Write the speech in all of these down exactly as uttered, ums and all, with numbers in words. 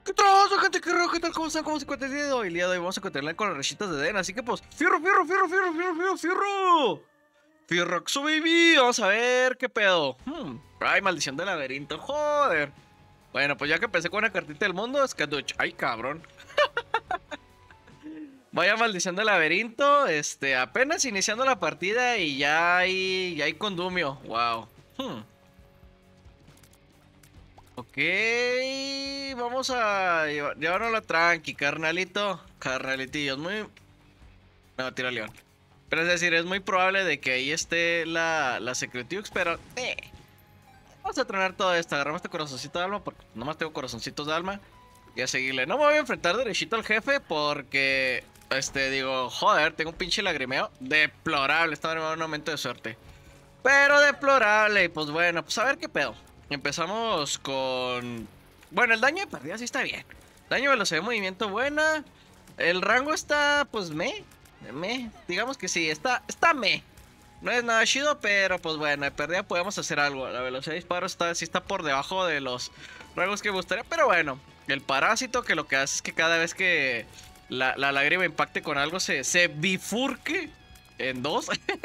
¿Qué trozo, gente? ¿Qué rollo? ¿Qué tal? ¿Cómo están? ¿Cómo se encuentra el día de hoy? El día de hoy vamos a continuar con las rechitas de Den. Así que pues, fierro, fierro, fierro, fierro, fierro, fierro, fierro. Fierroxo, baby. Vamos a ver qué pedo. Hmm. Ay, maldición del laberinto. Joder. Bueno, pues ya que empecé con una cartita del mundo, es que... Ay, cabrón. Vaya maldición del laberinto. Este, apenas iniciando la partida y ya hay, ya hay condumio. Wow. Hmm. Ok, vamos a llevar, llevárnosla tranqui, carnalito. Carnalitillo, es muy... No, tiro león. Pero es decir, es muy probable de que ahí esté la, la Secretux, pero... Eh, vamos a tronar todo esto. Agarramos este corazoncito de alma, porque nomás tengo corazoncitos de alma. Y a seguirle. No me voy a enfrentar derechito al jefe porque... Este, digo, joder, tengo un pinche lagrimeo. Deplorable, estaba en un momento de suerte. Pero deplorable, y pues bueno, pues a ver qué pedo. Empezamos con... Bueno, el daño de partida sí está bien. Daño, velocidad de movimiento buena. El rango está, pues, me. Me. Digamos que sí, está, está me. No es nada chido, pero pues bueno, de pérdida podemos hacer algo. La velocidad de disparo está, sí está por debajo de los rangos que me gustaría. Pero bueno, el parásito que lo que hace es que cada vez que la, la lágrima impacte con algo se, se bifurque en dos.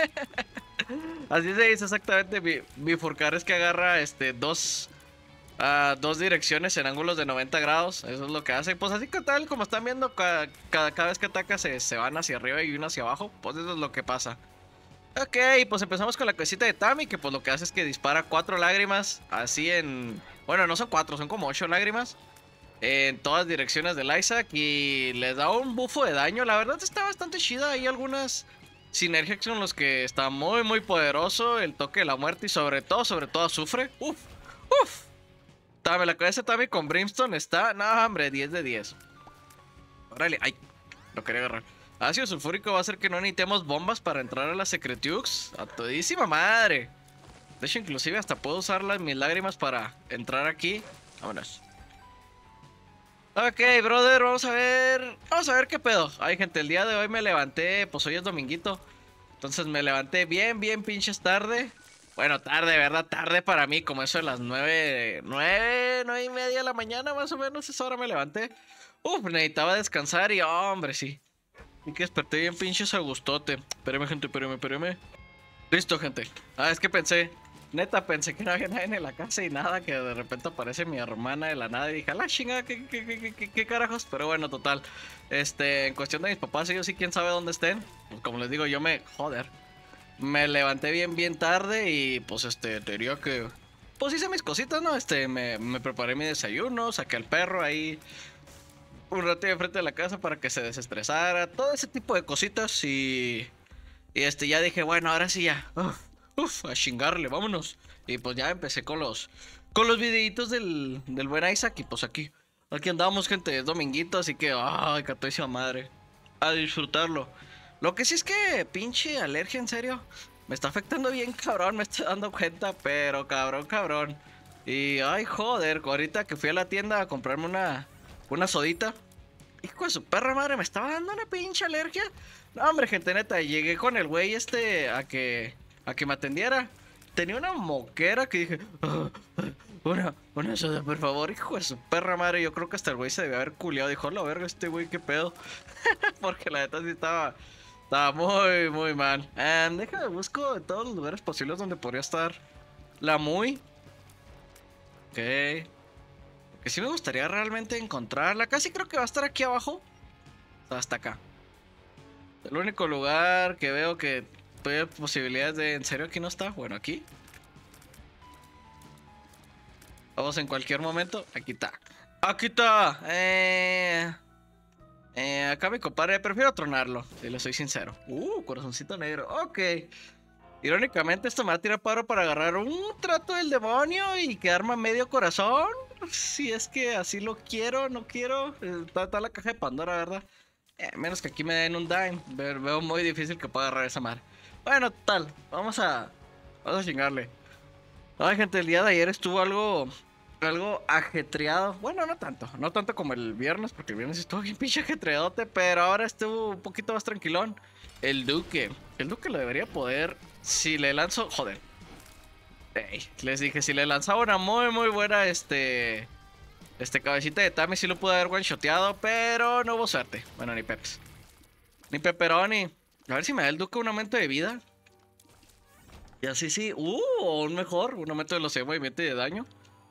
Así se dice exactamente. Bifurcar es que agarra este dos, uh, dos direcciones en ángulos de noventa grados. Eso es lo que hace. Pues así que tal como están viendo, cada, cada, cada vez que ataca se, se van hacia arriba y uno hacia abajo. Pues eso es lo que pasa. Ok, pues empezamos con la cosita de Tami, que pues lo que hace es que dispara cuatro lágrimas. Así en... Bueno, no son cuatro, son como ocho lágrimas. En todas direcciones del Isaac. Y les da un bufo de daño. La verdad está bastante chida. Hay algunas sinergias con los que está muy muy poderoso. El toque de la muerte y sobre todo, sobre todo azufre. Uf, uf. Tami, la cabeza de Tami con Brimstone está... No, hombre, diez de diez. Órale, ay, lo quería agarrar. Ácido sulfúrico va a hacer que no necesitemos bombas para entrar a la Secretux. A todísima madre. De hecho, inclusive hasta puedo usar las, mis lágrimas para entrar aquí. Vámonos. Ok, brother, vamos a ver. Vamos a ver qué pedo. Ay, gente, el día de hoy me levanté. Pues hoy es dominguito. Entonces me levanté bien, bien pinches tarde. Bueno, tarde, ¿verdad? Tarde para mí, como eso de las nueve, nueve, nueve y media de la mañana, más o menos. Esa hora me levanté. Uf, necesitaba descansar y, oh, hombre, sí. Y que desperté bien pinches a gustote. Espérame, gente, espérame, espérame. Listo, gente. Ah, es que pensé, neta, pensé que no había nadie en la casa y nada, que de repente aparece mi hermana de la nada y dije, a la chingada, ¿qué, qué, qué, qué, qué carajos? Pero bueno, total. Este, en cuestión de mis papás, ellos sí, quién sabe dónde estén. Pues como les digo, yo me, joder, me levanté bien, bien tarde y pues este, te diría que, pues hice mis cositas, ¿no? Este, me, me preparé mi desayuno, saqué al perro ahí un rato de frente de la casa para que se desestresara, todo ese tipo de cositas y... Y este, ya dije, bueno, ahora sí ya, uf, uf, a chingarle, vámonos. Y pues ya empecé con los, con los videitos del, del buen Isaac y pues aquí, aquí andamos, gente, es dominguito, así que, ay, católica madre, a disfrutarlo. Lo que sí es que, pinche alergia, en serio, me está afectando bien, cabrón, me estoy dando cuenta, pero cabrón, cabrón. Y, ay, joder, ahorita que fui a la tienda a comprarme una, una sodita. Hijo de su perra madre, me estaba dando una pinche alergia. No, hombre, gente, neta, llegué con el güey este a que, a que me atendiera. Tenía una moquera que dije, "Ah, ah, una, una soda, por favor, hijo de su perra madre". Yo creo que hasta el güey se debe haber culiado. Dijo, la verga, este güey, qué pedo. Porque la neta sí estaba, estaba muy, muy mal. Um, déjame busco de todos los lugares posibles donde podría estar la muy. Ok. Que sí me gustaría realmente encontrarla. Casi creo que va a estar aquí abajo. Hasta acá. El único lugar que veo que hay posibilidades de... ¿En serio aquí no está? Bueno, aquí. Vamos en cualquier momento. Aquí está. Aquí está. Eh... Eh, acá mi compadre. Prefiero tronarlo, si le soy sincero. Uh, corazoncito negro. Ok. Irónicamente esto me va a tirar paro para agarrar un trato del demonio y quedarme a medio corazón. Si es que así lo quiero, no quiero. Está, está la caja de Pandora, ¿verdad? Eh, menos que aquí me den un dime. Veo, veo muy difícil que pueda agarrar esa madre. Bueno, tal. Vamos a... Vamos a chingarle. Ay, gente, el día de ayer estuvo algo... Algo ajetreado. Bueno, no tanto. No tanto como el viernes, porque el viernes estuvo bien pinche ajetreadote. Pero ahora estuvo un poquito más tranquilón. El Duque. El Duque lo debería poder... Si le lanzo... Joder. Ey, les dije, si le lanzaba una muy, muy buena, este... Este cabecita de Tami sí lo pude haber one-shoteado, pero no hubo suerte. Bueno, ni peps. Ni pepperoni. A ver si me da el duque un aumento de vida. Y así sí. Uh, un mejor. Un aumento de velocidad de movimiento y de daño.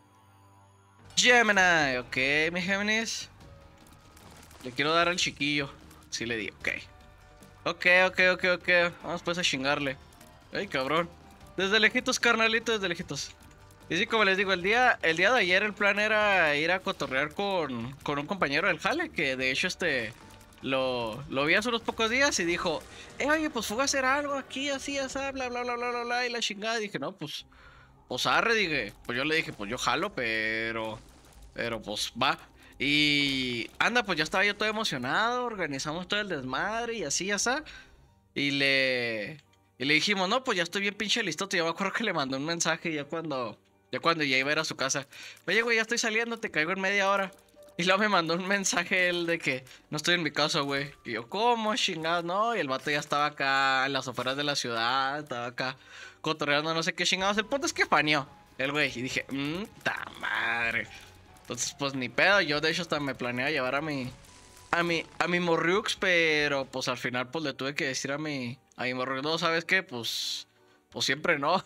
Gemini. Ok, mi Géminis. Le quiero dar al chiquillo. Sí le di. Ok. Ok, ok, ok, ok. Vamos pues a chingarle. Ay, cabrón. Desde lejitos, carnalito, desde lejitos. Y sí, como les digo, el día, el día de ayer el plan era ir a cotorrear con, con un compañero del jale, que de hecho este lo, lo vi hace unos pocos días y dijo, eh, oye, pues fuga a hacer algo aquí, así, así, bla, bla, bla, bla, bla, bla, y la chingada. Y dije, no, pues, pues arre, dije, pues yo le dije, pues yo jalo, pero, pero pues va. Y anda, pues ya estaba yo todo emocionado, organizamos todo el desmadre y así, así. Y le, y le dijimos, no, pues ya estoy bien pinche listote. Yo me acuerdo que le mandé un mensaje ya cuando... Ya cuando ya iba a ir a su casa. Oye, güey, ya estoy saliendo, te caigo en media hora. Y luego me mandó un mensaje él de que no estoy en mi casa, güey. Y yo, ¿cómo, chingados? No, y el vato ya estaba acá en las afueras de la ciudad. Estaba acá cotorreando no sé qué chingados. El punto es que faneó el güey. Y dije, mmm, ta madre. Entonces, pues ni pedo. Yo, de hecho, hasta me planeaba llevar a mi... A mi, a mi Morriux, pero pues al final pues le tuve que decir a mi... A mi Morriux, no, ¿sabes qué? Pues... Pues siempre no.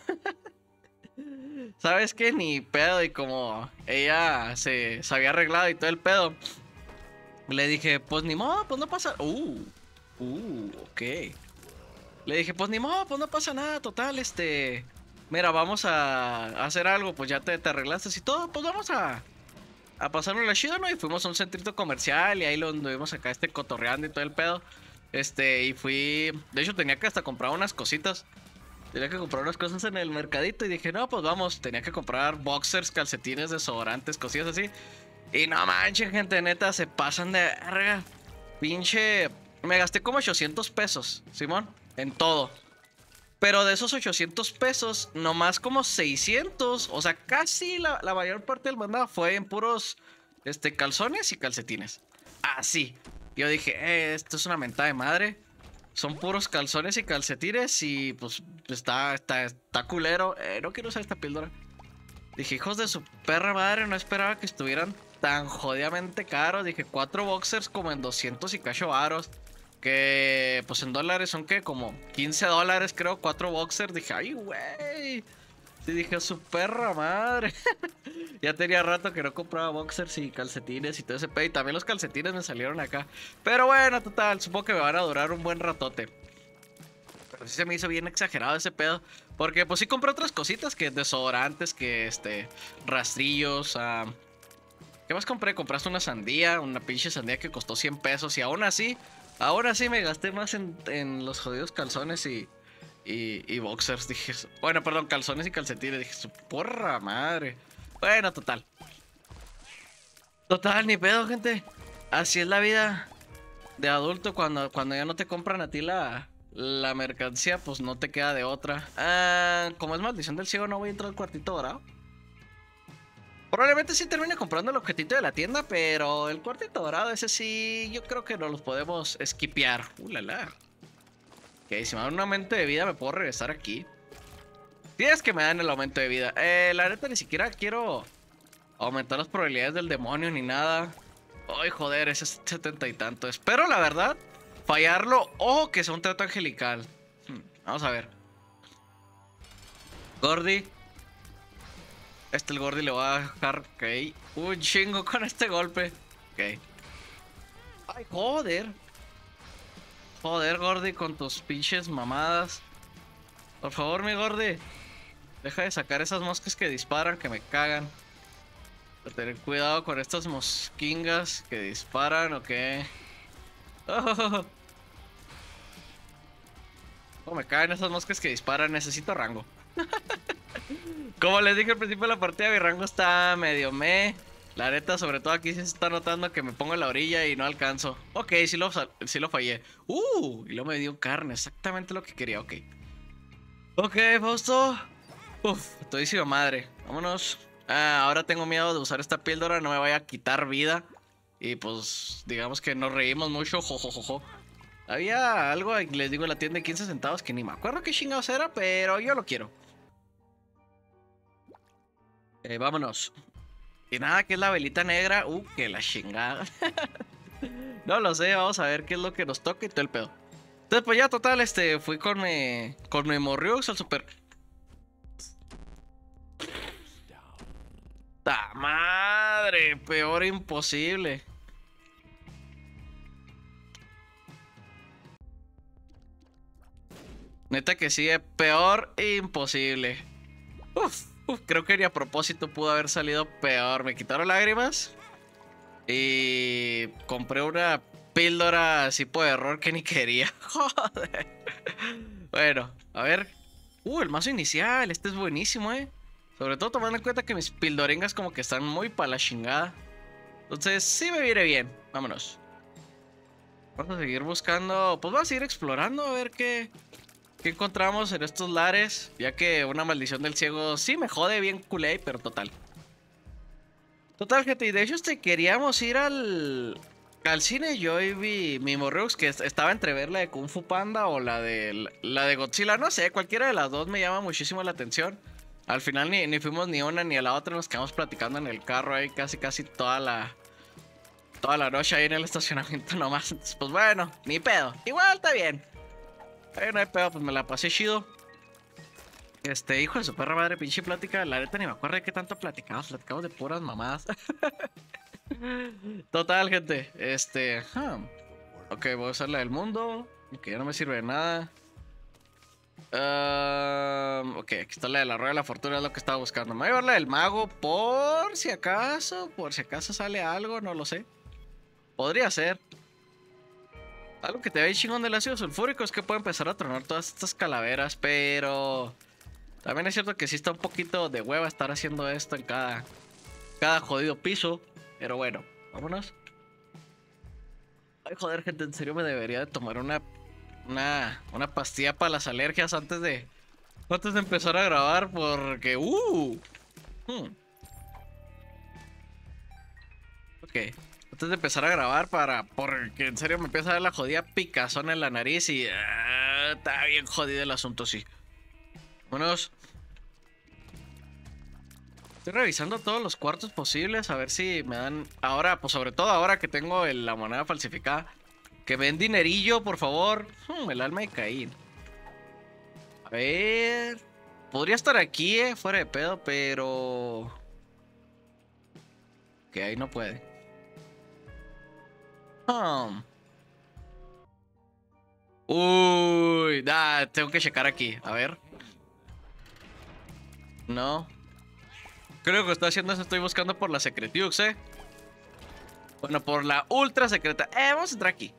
¿Sabes qué? Ni pedo. Y como ella se, se había arreglado y todo el pedo, le dije, pues ni modo, pues no pasa... Uh, uh, ok. Le dije, pues ni modo, pues no pasa nada, total, este... Mira, vamos a, a hacer algo, pues ya te, te arreglaste y todo, pues vamos a... A pasarnos la chida, ¿no? Y fuimos a un centrito comercial y ahí lo anduvimos acá, este, cotorreando y todo el pedo. Este, y fui... De hecho, tenía que hasta comprar unas cositas. Tenía que comprar unas cosas en el mercadito y dije, no, pues vamos, tenía que comprar boxers, calcetines, desodorantes, cosillas así. Y no manches, gente, neta, se pasan de verga. Pinche... Me gasté como ochocientos pesos, Simón, en todo. Pero de esos ochocientos pesos, nomás como seiscientos, o sea, casi la, la mayor parte del mandado fue en puros este, calzones y calcetines. Así. Yo dije, eh, esto es una mentada de madre. Son puros calzones y calcetines y pues está, está, está culero. Eh, no quiero usar esta píldora. Dije, hijos de su perra madre, no esperaba que estuvieran tan jodidamente caros. Dije, cuatro boxers como en doscientos y cacho varos. Que pues en dólares son que como quince dólares creo, cuatro boxers. Dije, ay, güey. Sí, dije, su perra madre. Ya tenía rato que no compraba boxers y calcetines y todo ese pedo. Y también los calcetines me salieron acá. Pero bueno, total, supongo que me van a durar un buen ratote. Pero sí se me hizo bien exagerado ese pedo. Porque pues sí compré otras cositas, que desodorantes, que este, rastrillos. Uh, ¿Qué más compré? Compraste una sandía, una pinche sandía que costó cien pesos. Y aún así, aún así me gasté más en, en los jodidos calzones y... Y, y boxers, dije. Bueno, perdón, calzones y calcetines. Dije, su porra madre. Bueno, total. Total, ni pedo, gente. Así es la vida de adulto. Cuando, cuando ya no te compran a ti la, la mercancía, pues no te queda de otra. Ah, como es maldición del ciego, no voy a entrar al cuartito dorado. Probablemente sí termine comprando el objetito de la tienda, pero el cuartito dorado, ese sí, yo creo que no los podemos esquipear. Uh, la la. Ok, si me dan un aumento de vida, me puedo regresar aquí. Tienes que me dan el aumento de vida. Eh, la neta, ni siquiera quiero aumentar las probabilidades del demonio ni nada. Ay, joder, ese es setenta y tanto. Espero, la verdad, fallarlo o que sea un trato angelical. Hmm, vamos a ver. Gordy. Este, el Gordy le va a dejar. Ok. Un chingo con este golpe. Ok. Ay, joder. Joder, Gordy, con tus pinches mamadas. Por favor, mi Gordy. Deja de sacar esas moscas que disparan, que me cagan. Pero tener cuidado con estas mosquingas que disparan, ¿o qué? Oh, oh, me caen esas moscas que disparan. Necesito rango. Como les dije al principio de la partida, mi rango está medio meh. La neta, sobre todo aquí sí se está notando que me pongo en la orilla y no alcanzo. Ok, sí lo, sí lo fallé. Uh, y luego me dio carne, exactamente lo que quería, ok. Ok, Fausto. Uf, todísima madre. Vámonos. Ah, ahora tengo miedo de usar esta píldora, no me vaya a quitar vida. Y pues, digamos que nos reímos mucho, jojojojo. Había algo, les digo, en la tienda de quince centavos que ni me acuerdo qué chingados era, pero yo lo quiero. Eh, vámonos. Y nada, que es la velita negra. Uh, que la chingada. No lo sé, vamos a ver qué es lo que nos toca y todo el pedo. Entonces, pues ya, total, este, fui con mi, con mi Morriux al super... ¡Ta madre! Peor imposible. Neta que sí, eh, peor imposible. Uf, uf, creo que ni a propósito pudo haber salido peor. Me quitaron lágrimas. Y compré una píldora así por error que ni quería. Joder. Bueno, a ver. Uh, el mazo inicial. Este es buenísimo, eh. Sobre todo tomando en cuenta que mis pildoringas como que están muy para la chingada. Entonces sí me viene bien. Vámonos. Vamos a seguir buscando. Pues vamos a seguir explorando a ver qué, qué encontramos en estos lares. Ya que una maldición del ciego sí me jode bien culé, pero total. Total, gente, y de hecho este, queríamos ir al, al cine. Yo y vi mi Morreux, que estaba entre ver la de Kung Fu Panda o la de, la de Godzilla. No sé, cualquiera de las dos me llama muchísimo la atención. Al final ni, ni fuimos ni una ni a la otra, nos quedamos platicando en el carro ahí casi casi toda la, toda la noche ahí en el estacionamiento nomás. Entonces, pues bueno, ni pedo. Igual está bien. Ahí no hay pedo, pues me la pasé chido. Este, hijo de su perra madre, pinche plática. La neta ni me acuerdo de qué tanto platicamos. Platicamos de puras mamadas. Total, gente. Este. Huh. Ok, voy a usar la del mundo. Que ya no me sirve de nada. Uh, ok, aquí está la de la rueda de la fortuna. Es lo que estaba buscando. Me voy a llevar la del mago por si acaso. Por si acaso sale algo, no lo sé. Podría ser. Algo que te ve chingón del ácido sulfúrico es que puede empezar a tronar todas estas calaveras, pero... También es cierto que sí está un poquito de hueva estar haciendo esto en cada, cada jodido piso. Pero bueno, vámonos. Ay, joder, gente, en serio me debería de tomar una, una, una pastilla para las alergias antes de, antes de empezar a grabar. Porque, uh. Hmm. Ok, antes de empezar a grabar para, porque en serio me empieza a dar la jodida picazón en la nariz y... Uh, está bien jodido el asunto, sí. Vámonos. Estoy revisando todos los cuartos posibles a ver si me dan... Ahora, pues sobre todo ahora que tengo el, la moneda falsificada. Que me den dinerillo, por favor. Hmm, el alma de Caín. A ver... Podría estar aquí, eh, fuera de pedo, pero... Que ahí no puede. Hmm. Uy, da, tengo que checar aquí, a ver. No. Creo que estoy haciendo eso, estoy buscando por la Secretiux, eh. Bueno, por la ultra secreta. Eh, vamos a entrar aquí.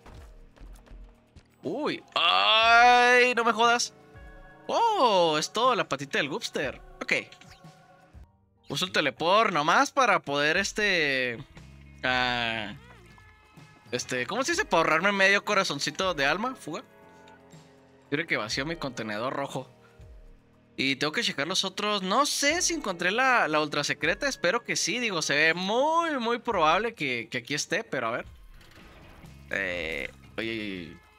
Uy, ay, no me jodas. Oh, es todo la patita del Goopster. Ok. Uso el teleport nomás para poder, este... Uh, este, ¿cómo se dice? Para ahorrarme medio corazoncito de alma, fuga. Creo que vacío mi contenedor rojo. Y tengo que checar los otros. No sé si encontré la, la ultra secreta. Espero que sí. Digo, se ve muy, muy probable que, que aquí esté. Pero a ver. Eh, oye, oye, oye.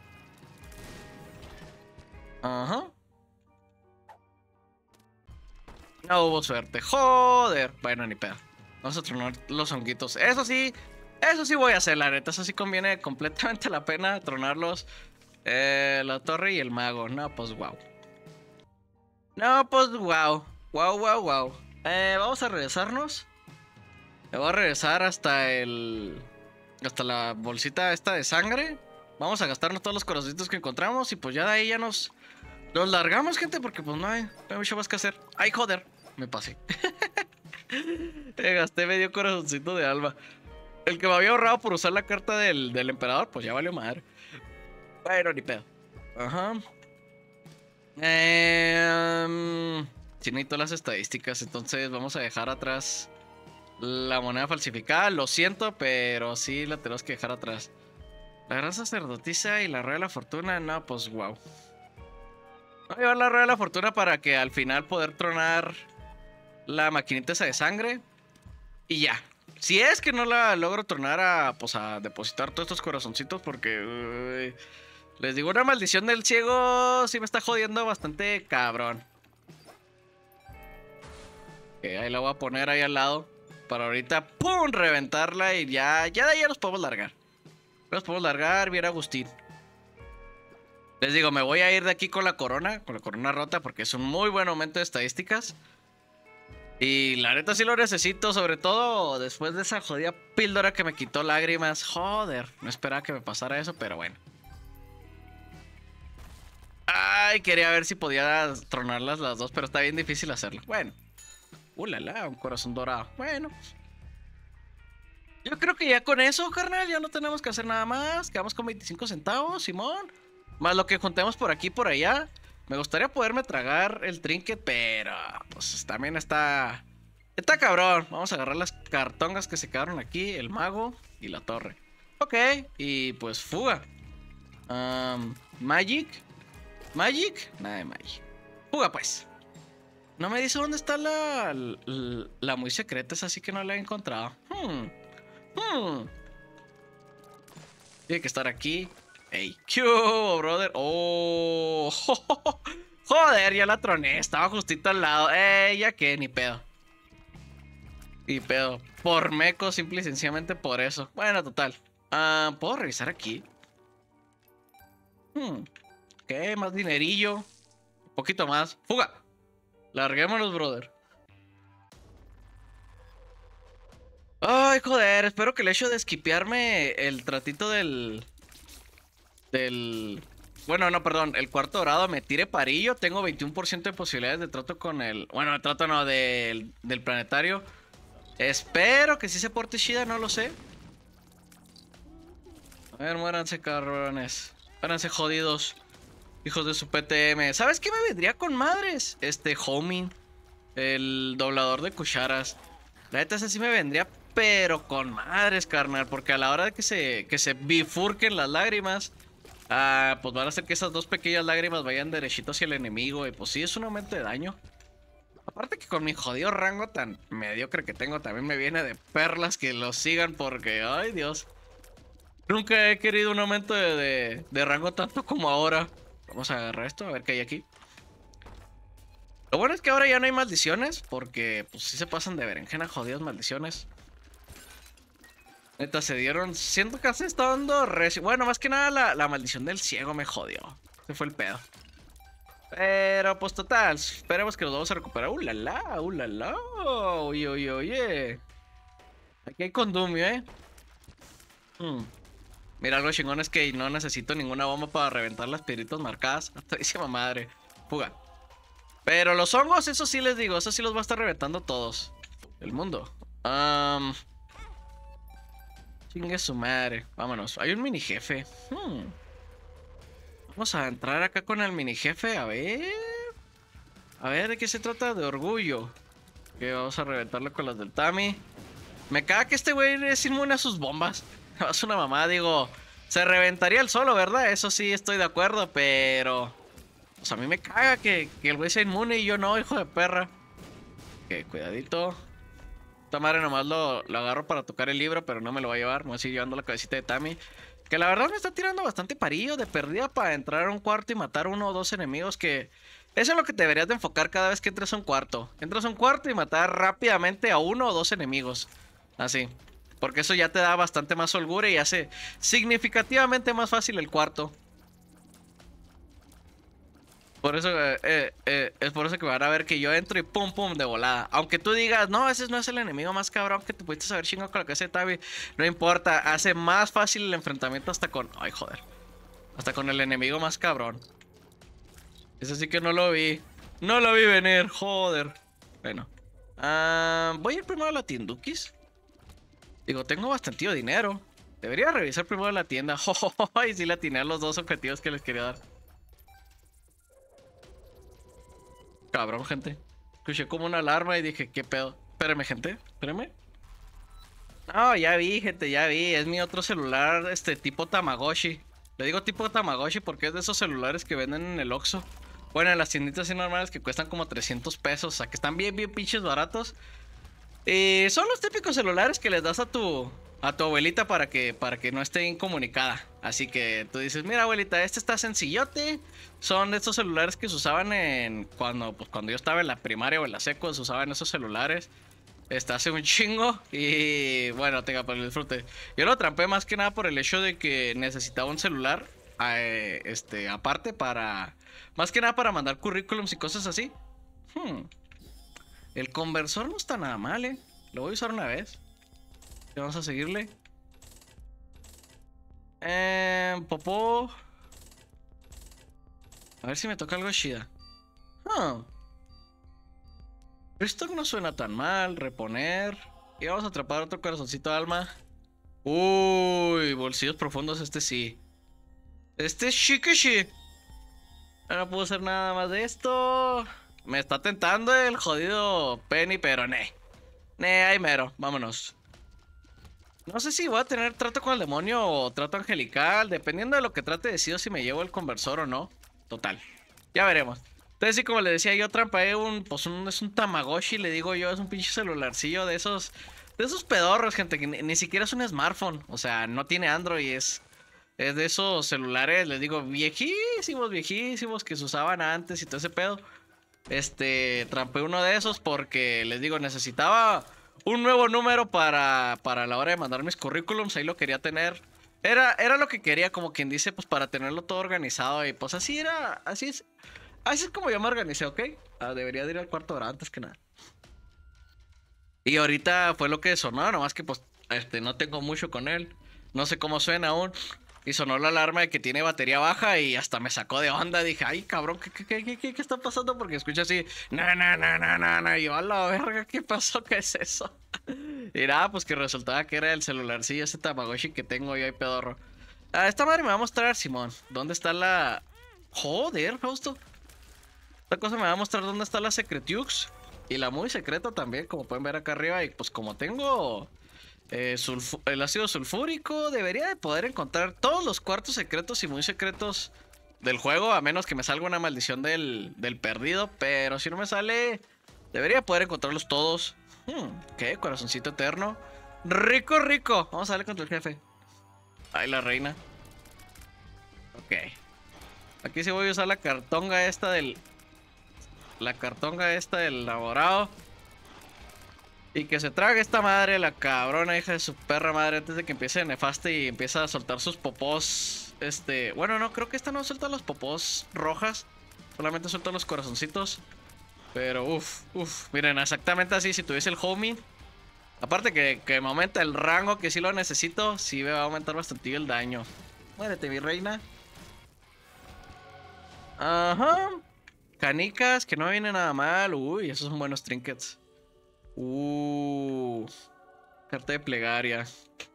Ajá. No hubo suerte. Joder. Bueno, ni pedo. Vamos a tronar los honguitos. Eso sí. Eso sí voy a hacer, la neta. Eso sí conviene completamente la pena tronarlos. Eh, la torre y el mago. No, pues wow. No, pues wow. Wow, wow, wow. Eh, vamos a regresarnos. Me voy a regresar hasta el... Hasta la bolsita esta de sangre. Vamos a gastarnos todos los corazoncitos que encontramos. Y pues ya de ahí ya nos... Nos largamos, gente, porque pues no hay, no hay mucho más que hacer. ¡Ay, joder! Me pasé. Me gasté medio corazoncito de alma. El que me había ahorrado por usar la carta del, del emperador, pues ya valió madre. Bueno, ni pedo. Ajá. Eh, sí necesito las estadísticas, entonces vamos a dejar atrás la moneda falsificada. Lo siento, pero sí la tenemos que dejar atrás. La gran sacerdotisa y la rueda de la fortuna, no, pues wow. Voy a llevar la rueda de la fortuna para que al final poder tronar la maquinita esa de sangre. Y ya. Si es que no la logro tronar a, pues a depositar todos estos corazoncitos porque... Uy, les digo, una maldición del ciego sí me está jodiendo bastante cabrón. Ok, ahí la voy a poner ahí al lado Para ahorita, ¡pum! Reventarla y ya, ya de ahí ya los podemos largar. Los podemos largar, bien Agustín. Les digo, me voy a ir de aquí con la corona, con la corona rota, porque es un muy buen aumento de estadísticas. Y la neta sí lo necesito, sobre todo después de esa jodida píldora que me quitó lágrimas. Joder, no esperaba que me pasara eso, pero bueno. Ay, quería ver si podía tronarlas las dos, pero está bien difícil hacerlo. Bueno. Uh, la, la, un corazón dorado. Bueno. Yo creo que ya con eso, carnal, ya no tenemos que hacer nada más. Quedamos con veinticinco centavos, Simón. Más lo que juntemos por aquí y por allá. Me gustaría poderme tragar el trinket, pero pues también está... Está cabrón. Vamos a agarrar las cartongas que se quedaron aquí, el mago y la torre. Ok, y pues fuga. Um, Magic. Magic. Nada de Magic. Fuga pues. No me dice dónde está la, la, la muy secreta, es así que no la he encontrado. Hmm. Hmm. Tiene que estar aquí. Ey, ¿qué hubo, brother? Oh, joder, ya la troné. Estaba justito al lado. Ey, ya que, ni pedo. Ni pedo. Por meco, simple y sencillamente por eso. Bueno, total. Uh, ¿Puedo revisar aquí? Hmm. Ok, más dinerillo. Un poquito más. ¡Fuga! Larguémonos, brother. Ay, joder. Espero que el hecho de esquipearme el tratito del... Del... Bueno, no, perdón. El cuarto dorado me tire parillo. Tengo veintiuno por ciento de posibilidades de trato con el... Bueno, el trato no, del, del planetario. Espero que sí se porte chida, no lo sé. A ver, muéranse, cabrones. Muéranse, jodidos. Hijos de su P T M. ¿Sabes qué me vendría con madres? Este homing. El doblador de cucharas. La neta, ese sí me vendría, pero con madres, carnal. Porque a la hora de que se, que se bifurquen las lágrimas, ah, pues van a hacer que esas dos pequeñas lágrimas vayan derechito hacia el enemigo. Y pues sí, es un aumento de daño. Aparte que con mi jodido rango tan mediocre que tengo, también me viene de perlas que lo sigan porque, ay Dios. Nunca he querido un aumento de, de, de rango tanto como ahora. Vamos a agarrar esto, a ver qué hay aquí. Lo bueno es que ahora ya no hay maldiciones, porque pues sí se pasan de berenjena, jodidas maldiciones. Neta, se dieron... Siento que se está dando... Res... Bueno, más que nada la, la maldición del ciego me jodió. Ese fue el pedo. Pero pues total, esperemos que nos vamos a recuperar. ¡Uh, la, la! ¡Uh, la, la! Oye, oye, oye. Aquí hay condumio, ¿eh? Hmm. Mira, algo chingón es que no necesito ninguna bomba para reventar las piedritas marcadas. Todísima madre. Fuga. Pero los hongos, eso sí les digo, eso sí los va a estar reventando todos. El mundo. Um, chingue su madre. Vámonos. Hay un mini jefe. Hmm. Vamos a entrar acá con el mini jefe. A ver. A ver, ¿de qué se trata? De orgullo. Que vamos a reventarlo con las del Tami. Me caga que este güey es inmune a sus bombas. Es una mamá, digo. Se reventaría el solo, ¿verdad? Eso sí estoy de acuerdo, pero... Pues a mí me caga que, que el güey sea inmune y yo no, hijo de perra. Ok, cuidadito. Esta madre nomás lo, lo agarro para tocar el libro, pero no me lo va a llevar. Me voy a seguir llevando la cabecita de Tami. Que la verdad me está tirando bastante parillo de perdida para entrar a un cuarto y matar uno o dos enemigos que... Eso es lo que te deberías de enfocar cada vez que entres a un cuarto. Entras a un cuarto y matar rápidamente a uno o dos enemigos. Así. Porque eso ya te da bastante más holgura y hace significativamente más fácil el cuarto. Por eso, eh, eh, eh, es por eso que van a ver que yo entro y pum pum de volada. Aunque tú digas, no, ese no es el enemigo más cabrón que te pudiste haber chingado con la cabeza de Tabi. No importa, hace más fácil el enfrentamiento hasta con... Ay, joder. Hasta con el enemigo más cabrón. Eso sí que no lo vi. No lo vi venir, joder. Bueno. Uh, voy a ir primero a la tiendukis. Digo, tengo bastante dinero. Debería revisar primero la tienda. Y sí la atiné a los dos objetivos que les quería dar. Cabrón, gente. Escuché como una alarma y dije, ¿qué pedo? Espérame, gente. Espérame. No, ya vi, gente, ya vi. Es mi otro celular, este, tipo Tamagotchi. Le digo tipo Tamagotchi porque es de esos celulares que venden en el Oxxo. Bueno, en las tienditas así normales que cuestan como trescientos pesos. O sea, que están bien, bien pinches baratos. Y son los típicos celulares que les das a tu... A tu abuelita para que, para que no esté incomunicada. Así que tú dices, mira abuelita, este está sencillote. Son de estos celulares que se usaban en... Cuando, pues, cuando yo estaba en la primaria o en la seco, se usaban esos celulares. Está hace un chingo. Y bueno, tenga para el disfrute. Yo lo trampé más que nada por el hecho de que necesitaba un celular. Eh, este, aparte para. Más que nada para mandar currículums y cosas así. Hmm. El conversor no está nada mal, eh. Lo voy a usar una vez. Y vamos a seguirle. Eh, popó. A ver si me toca algo chida. Huh. Esto no suena tan mal. Reponer. Y vamos a atrapar otro corazoncito de alma. Uy, bolsillos profundos, este sí. Este es chiquishi. No puedo hacer nada más de esto. Me está tentando el jodido Penny, pero ne. Ne, ahí mero, vámonos. No sé si voy a tener trato con el demonio o trato angelical. Dependiendo de lo que trate, decido si me llevo el conversor o no. Total. Ya veremos. Entonces, sí, como le decía, yo trampaé un, pues un, es un Tamagotchi, le digo yo, es un pinche celularcillo de esos, de esos pedorros, gente, que ni, ni siquiera es un smartphone, o sea, no tiene Android, es, es de esos celulares, les digo, viejísimos, viejísimos, que se usaban antes y todo ese pedo. Este, trampé uno de esos porque, les digo, necesitaba un nuevo número para, para la hora de mandar mis currículums, ahí lo quería tener. Era, era lo que quería, como quien dice, pues para tenerlo todo organizado y pues así era, así es. Así es como yo me organicé, ¿ok? Ah, debería de ir al cuarto hora antes que nada. Y ahorita fue lo que sonó, nomás que pues este, no tengo mucho con él. No sé cómo suena aún. Y sonó la alarma de que tiene batería baja y hasta me sacó de onda. Dije, ay, cabrón, ¿qué, qué, qué, qué, qué está pasando? Porque escucho así, na, na, na, na, na, na. Y yo, a la verga, ¿qué pasó? ¿Qué es eso? Y nada, pues que resultaba que era el celularcillo, ese Tamagotchi que tengo yo ahí pedorro. Ah, esta madre me va a mostrar, Simón. ¿Dónde está la...? Joder, Fausto. Esta cosa me va a mostrar dónde está la Secretux. Y la muy secreta también, como pueden ver acá arriba. Y pues como tengo eh, el ácido sulfúrico, debería de poder encontrar todos los cuartos secretos y muy secretos del juego. A menos que me salga una maldición del, del perdido. Pero si no me sale, debería poder encontrarlos todos. Hmm, ¿qué? Corazoncito eterno. Rico, rico. Vamos a darle contra el jefe. Ay, la reina. Ok. Aquí sí voy a usar la cartonga esta del... La cartonga esta del elaborado. Y que se trague esta madre, la cabrona hija de su perra madre, antes de que empiece nefaste y empieza a soltar sus popós. Este, bueno, no, creo que esta no suelta los popós rojas. Solamente suelta los corazoncitos. Pero uff, uff, miren, exactamente así, si tuviese el homie. Aparte que, que me aumenta el rango, que sí lo necesito, sí me va a aumentar bastante el daño. Muérete, mi reina. Ajá. Canicas, que no viene nada mal. Uy, esos son buenos trinkets. Uh, carta de plegaria.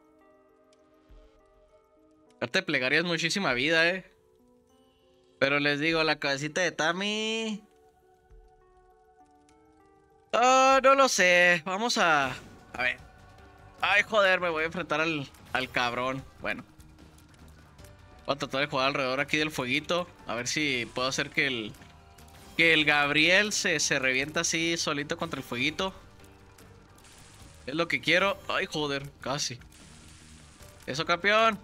Carta de plegaria es muchísima vida, eh. Pero les digo, la cabecita de Tami. Ah, no lo sé. Vamos a... A ver. Ay, joder, me voy a enfrentar al, al cabrón. Bueno. Voy a tratar de jugar alrededor aquí del fueguito. A ver si puedo hacer que el... Que el Gabriel se, se revienta así solito contra el fueguito. Es lo que quiero. Ay, joder, casi. Eso, campeón.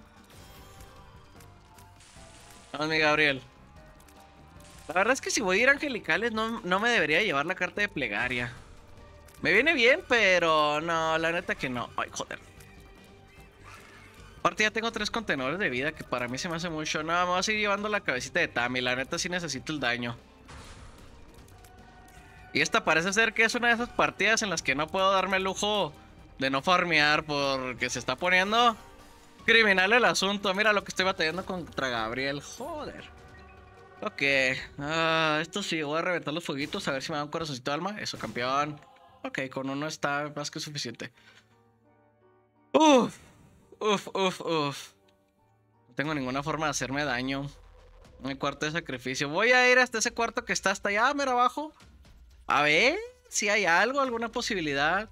Vamos, mi Gabriel. La verdad es que si voy a ir a angelicales no, no me debería llevar la carta de plegaria. Me viene bien, pero no, la neta que no. Ay, joder. Aparte ya tengo tres contenedores de vida que para mí se me hace mucho. No, me voy a seguir llevando la cabecita de Tami. La neta sí necesito el daño. Y esta parece ser que es una de esas partidas en las que no puedo darme el lujo de no farmear porque se está poniendo criminal el asunto. Mira lo que estoy batallando contra Gabriel. Joder. Ok. Uh, esto sí, voy a reventar los fueguitos a ver si me da un corazoncito de alma. Eso, campeón. Ok, con uno está más que suficiente. Uf. Uf, uf, uf. No tengo ninguna forma de hacerme daño. Mi cuarto de sacrificio. Voy a ir hasta ese cuarto que está hasta allá, mero abajo. A ver si hay algo, alguna posibilidad.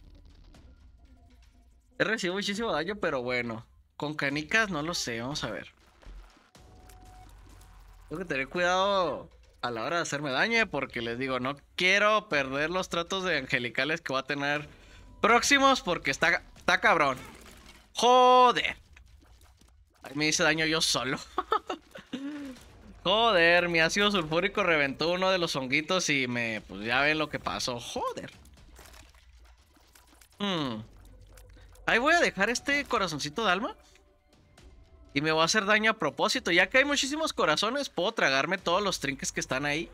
He recibido muchísimo daño, pero bueno. Con canicas no lo sé, vamos a ver. Tengo que tener cuidado a la hora de hacerme daño, porque les digo, no quiero perder los tratos de angelicales que voy a tener próximos, porque está, está cabrón. Joder. Ahí me hice daño yo solo. Joder, mi ácido sulfúrico reventó uno de los honguitos y me... Pues ya ven lo que pasó. Joder. Hmm. Ahí voy a dejar este corazoncito de alma. Y me va a hacer daño a propósito. Ya que hay muchísimos corazones, puedo tragarme todos los trinques que están ahí.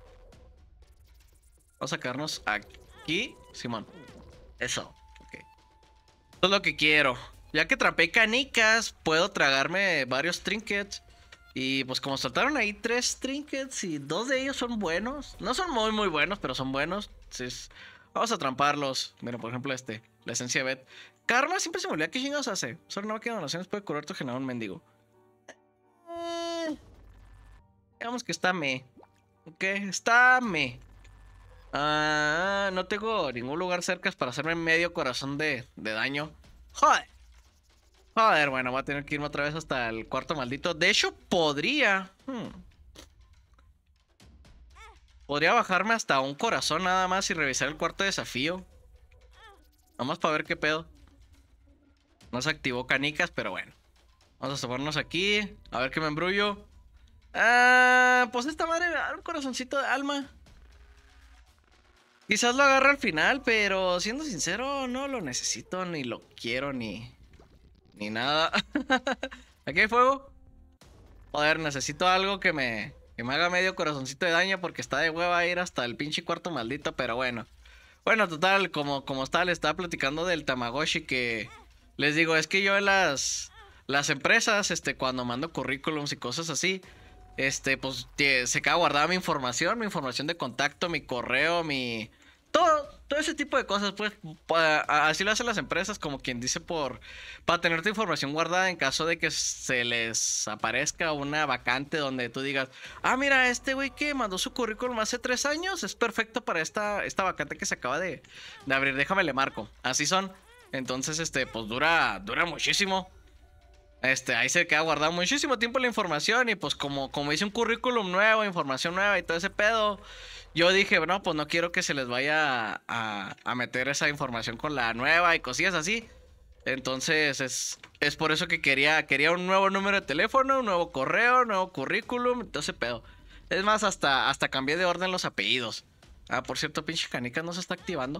Vamos a sacarnos aquí, Simón. Eso, ok. Eso es lo que quiero. Ya que trapé canicas, puedo tragarme varios trinkets. Y pues como saltaron ahí tres trinkets y dos de ellos son buenos. No son muy muy buenos, pero son buenos. Entonces, vamos a tramparlos. Miren, por ejemplo este, la esencia de Bet. Karma siempre se me olvida qué chingados hace. Solo no que donaciones puede curar tu generado un mendigo. Eh, digamos que está me. Ok, está me. Ah, no tengo ningún lugar cerca para hacerme medio corazón de, de daño. Joder. Joder, bueno, voy a tener que irme otra vez hasta el cuarto maldito. De hecho, podría... Hmm, podría bajarme hasta un corazón nada más y revisar el cuarto desafío. Nada más para ver qué pedo. No se activó canicas, pero bueno. Vamos a tomarnos aquí. A ver qué me embrullo. Ah, pues esta madre me da un corazoncito de alma. Quizás lo agarre al final, pero siendo sincero, no lo necesito, ni lo quiero, ni... Ni nada. ¿Aquí hay fuego? Joder, necesito algo que me... Que me haga medio corazoncito de daño porque está de hueva ir hasta el pinche cuarto maldito, pero bueno. Bueno, total, como, como estaba, le estaba platicando del Tamagotchi que... Les digo, es que yo en las... Las empresas, este, cuando mando currículums y cosas así... Este, pues, se queda guardada mi información, mi información de contacto, mi correo, mi... Todo, todo ese tipo de cosas, pues, pa, así lo hacen las empresas, como quien dice, por... Para tener tu información guardada en caso de que se les aparezca una vacante donde tú digas... Ah, mira, este güey que mandó su currículum hace tres años es perfecto para esta, esta vacante que se acaba de, de abrir, déjame le marco. Así son. Entonces, este, pues, dura, dura muchísimo. Este, ahí se queda guardado muchísimo tiempo la información y pues como, como hice un currículum nuevo, información nueva y todo ese pedo, yo dije, no, pues no quiero que se les vaya a, a meter esa información con la nueva y cosillas así. Entonces es, es por eso que quería, quería un nuevo número de teléfono, un nuevo correo, un nuevo currículum y todo ese pedo. Es más, hasta, hasta cambié de orden los apellidos. Ah, por cierto, pinche canicas no se está activando.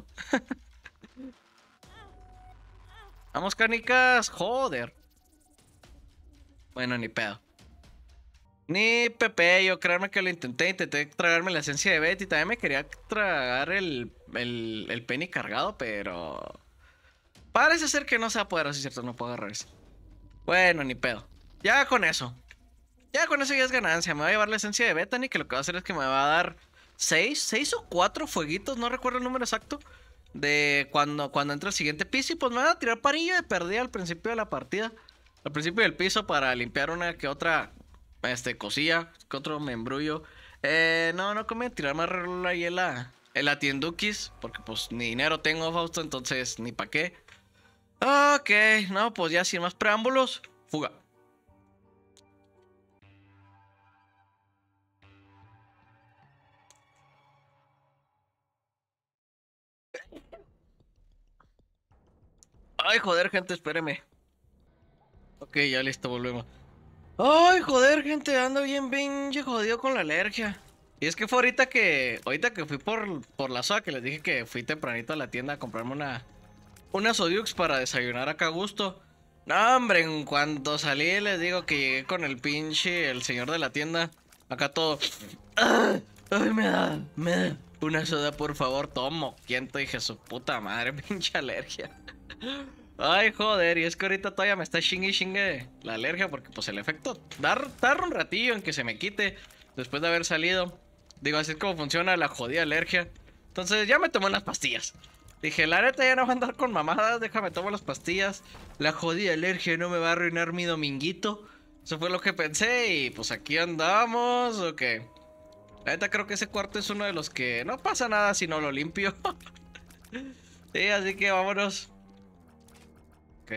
Vamos, canicas, joder. Bueno, ni pedo. Ni Pepe, yo créanme que lo intenté. Intenté tragarme la esencia de Bet y también me quería tragar el, el, el penny cargado, pero... Parece ser que no se va a poder, así es cierto, no puedo agarrar eso. Bueno, ni pedo. Ya con eso. Ya con eso ya es ganancia. Me va a llevar la esencia de Bethany, que lo que va a hacer es que me va a dar seis, seis o cuatro fueguitos, no recuerdo el número exacto. De cuando, cuando entra el siguiente piso y pues me van a tirar parillo de perdida al principio de la partida. Al principio del piso para limpiar una que otra este, cosilla, que otro me embrullo. Eh, no, no conviene tirar más reloj ahí en la, en la tiendukis, porque pues ni dinero tengo, Fausto, entonces ni pa' qué. Ok, no, pues ya sin más preámbulos, fuga. Ay, joder, gente, espéreme. Ok, ya listo, volvemos. Ay, joder, gente, ando bien pinche jodido con la alergia. Y es que fue ahorita que, ahorita que fui por, por la soda, que les dije que fui tempranito a la tienda a comprarme una, una Sodiux para desayunar acá a gusto. No, hombre, en cuanto salí les digo que llegué con el pinche, el señor de la tienda. Acá todo. Ay, ay, me da, me da una soda, por favor, tomo. ¿Quién te dije su puta madre, pinche alergia? Ay, joder, y es que ahorita todavía me está chingue y chingue la alergia porque pues el efecto dar, tarda un ratillo en que se me quite después de haber salido. Digo, así es como funciona la jodida alergia. Entonces ya me tomé unas pastillas. Dije, la neta ya no voy a andar con mamadas, déjame tomar las pastillas. La jodida alergia no me va a arruinar mi dominguito. Eso fue lo que pensé y pues aquí andamos, ok. La neta creo que ese cuarto es uno de los que no pasa nada si no lo limpio. Sí, así que vámonos. Ok.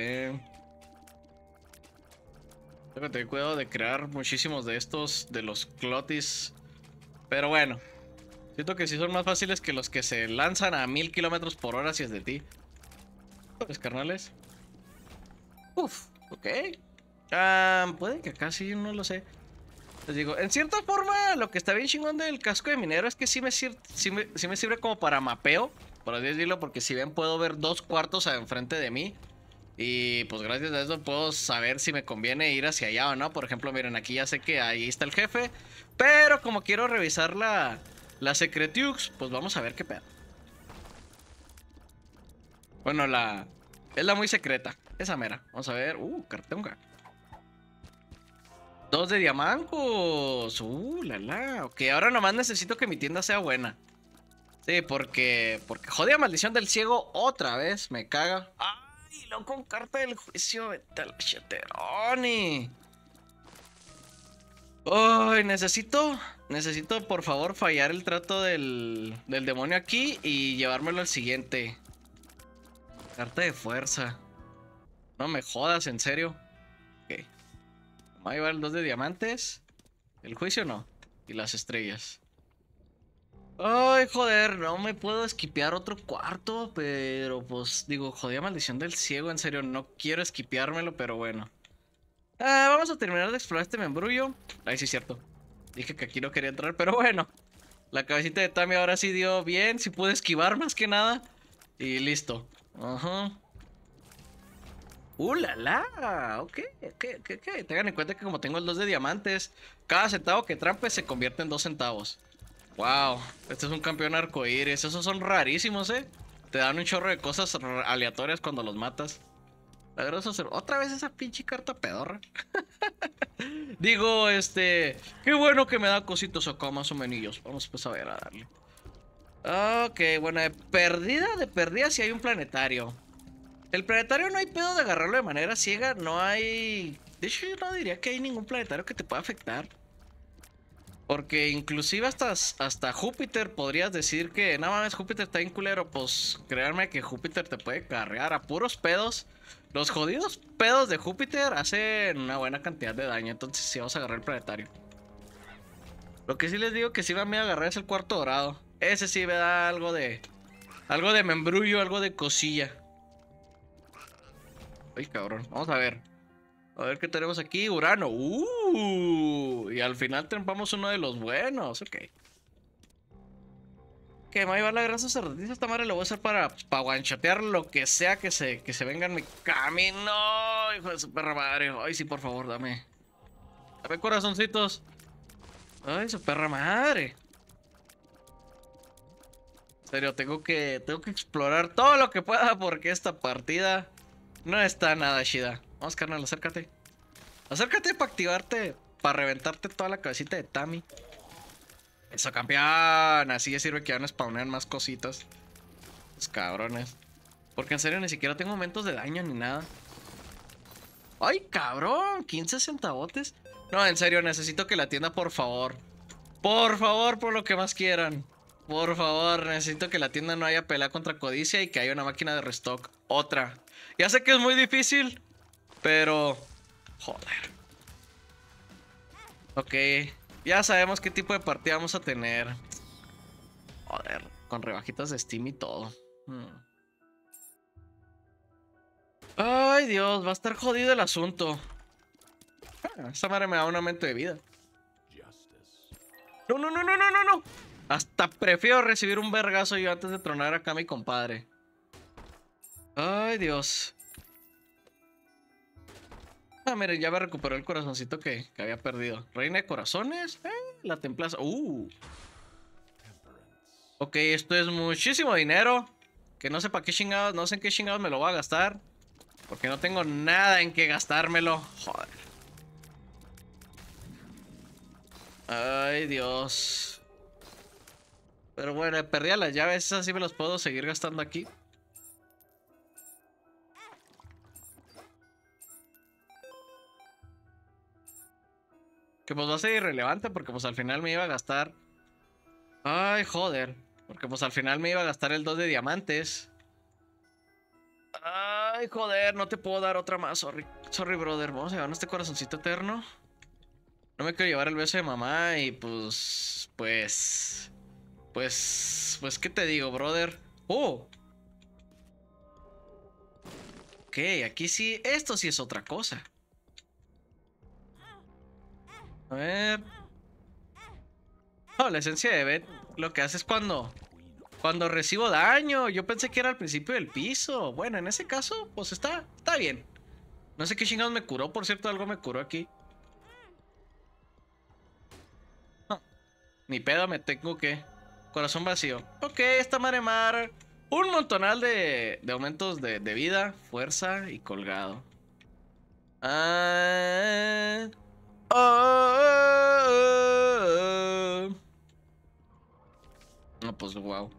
Tengo que tener cuidado de crear muchísimos de estos, de los clotis. Pero bueno. Siento que sí son más fáciles que los que se lanzan a mil kilómetros por hora si es de ti. Pues carnales. Uf, ok. Um, puede que acá sí, no lo sé. Les digo, en cierta forma, lo que está bien chingón del casco de minero es que sí me, sir sí me, sí me sirve como para mapeo. por así decirlo, porque si ven puedo ver dos cuartos enfrente de mí. Y pues gracias a eso puedo saber si me conviene ir hacia allá o no. Por ejemplo, miren, aquí ya sé que ahí está el jefe. Pero como quiero revisar la, la Secretiux, pues vamos a ver qué pedo. Bueno, la... es la muy secreta. Esa mera. Vamos a ver. Uh, cartonga. Dos de diamancos. Uh, la la. Ok, ahora nomás necesito que mi tienda sea buena. Sí, porque... Porque jodida maldición del ciego otra vez. Me caga. ¡Ay, loco! Carta del juicio. Vete al chateroni. Ay, necesito... Necesito, por favor, fallar el trato del... Del demonio aquí y llevármelo al siguiente. Carta de fuerza. No me jodas, en serio. Ok. Me va a llevar el dos de diamantes. El juicio no. Y las estrellas. Ay, joder, no me puedo esquipear otro cuarto. Pero pues digo, jodida maldición del ciego. En serio, no quiero esquipeármelo, pero bueno. Ah, vamos a terminar de explorar este membrullo. Ay, sí es cierto. Dije que aquí no quería entrar, pero bueno. La cabecita de Tami ahora sí dio bien. Sí pude esquivar más que nada. Y listo. Ajá. ¡Uh, la, la! Ok, ok, ok, ok. Tengan en cuenta que como tengo el dos de diamantes, cada centavo que trampe se convierte en dos centavos. ¡Wow! Este es un campeón arcoíris. Esos son rarísimos, ¿eh? Te dan un chorro de cosas aleatorias cuando los matas. La verdad es otra vez esa pinche carta pedorra. Digo, este... Qué bueno que me da cositos acá, más o menos. Vamos pues a ver, a darle. Ok, bueno, de perdida, de perdida si hay un planetario. El planetario no hay pedo de agarrarlo de manera ciega. No hay... De hecho, yo no diría que hay ningún planetario que te pueda afectar. Porque inclusive hasta, hasta Júpiter podrías decir que... No mames, Júpiter está bien culero. Pues créanme que Júpiter te puede carrear a puros pedos. Los jodidos pedos de Júpiter hacen una buena cantidad de daño. Entonces sí vamos a agarrar el planetario. Lo que sí les digo que sí va a mí a agarrar es el cuarto dorado. Ese sí me da algo de... Algo de membrullo, algo de cosilla. Ay, cabrón. Vamos a ver. A ver qué tenemos aquí. Urano. Uh, y al final trampamos uno de los buenos. Ok. Que me va a llevar la gran sacerdotisa. Esta madre lo voy a hacer para, para guanchatear lo que sea que se, que se venga en mi camino. Hijo de su perra madre. Ay, sí, por favor, dame. Dame corazoncitos. Ay, su perra madre. En serio, tengo que, tengo que explorar todo lo que pueda porque esta partida no está nada chida. Vamos, carnal, acércate. Acércate para activarte, para reventarte toda la cabecita de Tami. Eso, campeón. Así ya sirve que van a spawnear más cositas. Los cabrones. Porque en serio ni siquiera tengo momentos de daño ni nada. ¡Ay, cabrón! quince centavotes. No, en serio, necesito que la tienda, por favor. Por favor, por lo que más quieran. Por favor, necesito que la tienda no haya pelea contra codicia y que haya una máquina de restock. Otra. Ya sé que es muy difícil, pero... Joder. Ok. Ya sabemos qué tipo de partida vamos a tener. Joder. Con rebajitas de Steam y todo. Hmm. Ay, Dios. Va a estar jodido el asunto. Ah, esta madre me da un aumento de vida. No, no, no, no, no, no, no. Hasta prefiero recibir un vergazo yo antes de tronar acá a mi compadre. Ay, Dios. Ah, miren, ya me recuperó el corazoncito que, que había perdido. Reina de corazones. Eh, la templaza. Uh. Ok, esto es muchísimo dinero. Que no sé para qué chingados, no sé en qué chingados me lo voy a gastar. Porque no tengo nada en qué gastármelo. Joder. Ay, Dios. Pero bueno, perdí las llaves. Esas sí me las puedo seguir gastando aquí. Que pues va a ser irrelevante porque pues al final me iba a gastar... Ay, joder. Porque pues al final me iba a gastar el dos de diamantes. Ay, joder, no te puedo dar otra más. Sorry, sorry, brother. Vamos a llevarnos este corazoncito eterno. No me quiero llevar el beso de mamá y pues... Pues... Pues... Pues, ¿qué te digo, brother? ¡Oh! Ok, aquí sí... Esto sí es otra cosa. A ver... Oh, la esencia de Beth lo que hace es cuando... Cuando recibo daño. Yo pensé que era al principio del piso. Bueno, en ese caso, pues está, está bien. No sé qué chingados me curó, por cierto, algo me curó aquí. No, ni pedo, me tengo que... Corazón vacío. Ok, esta madre mar. Un montonal de, de aumentos de, de vida, fuerza y colgado. Ah... Oh, no, pues wow.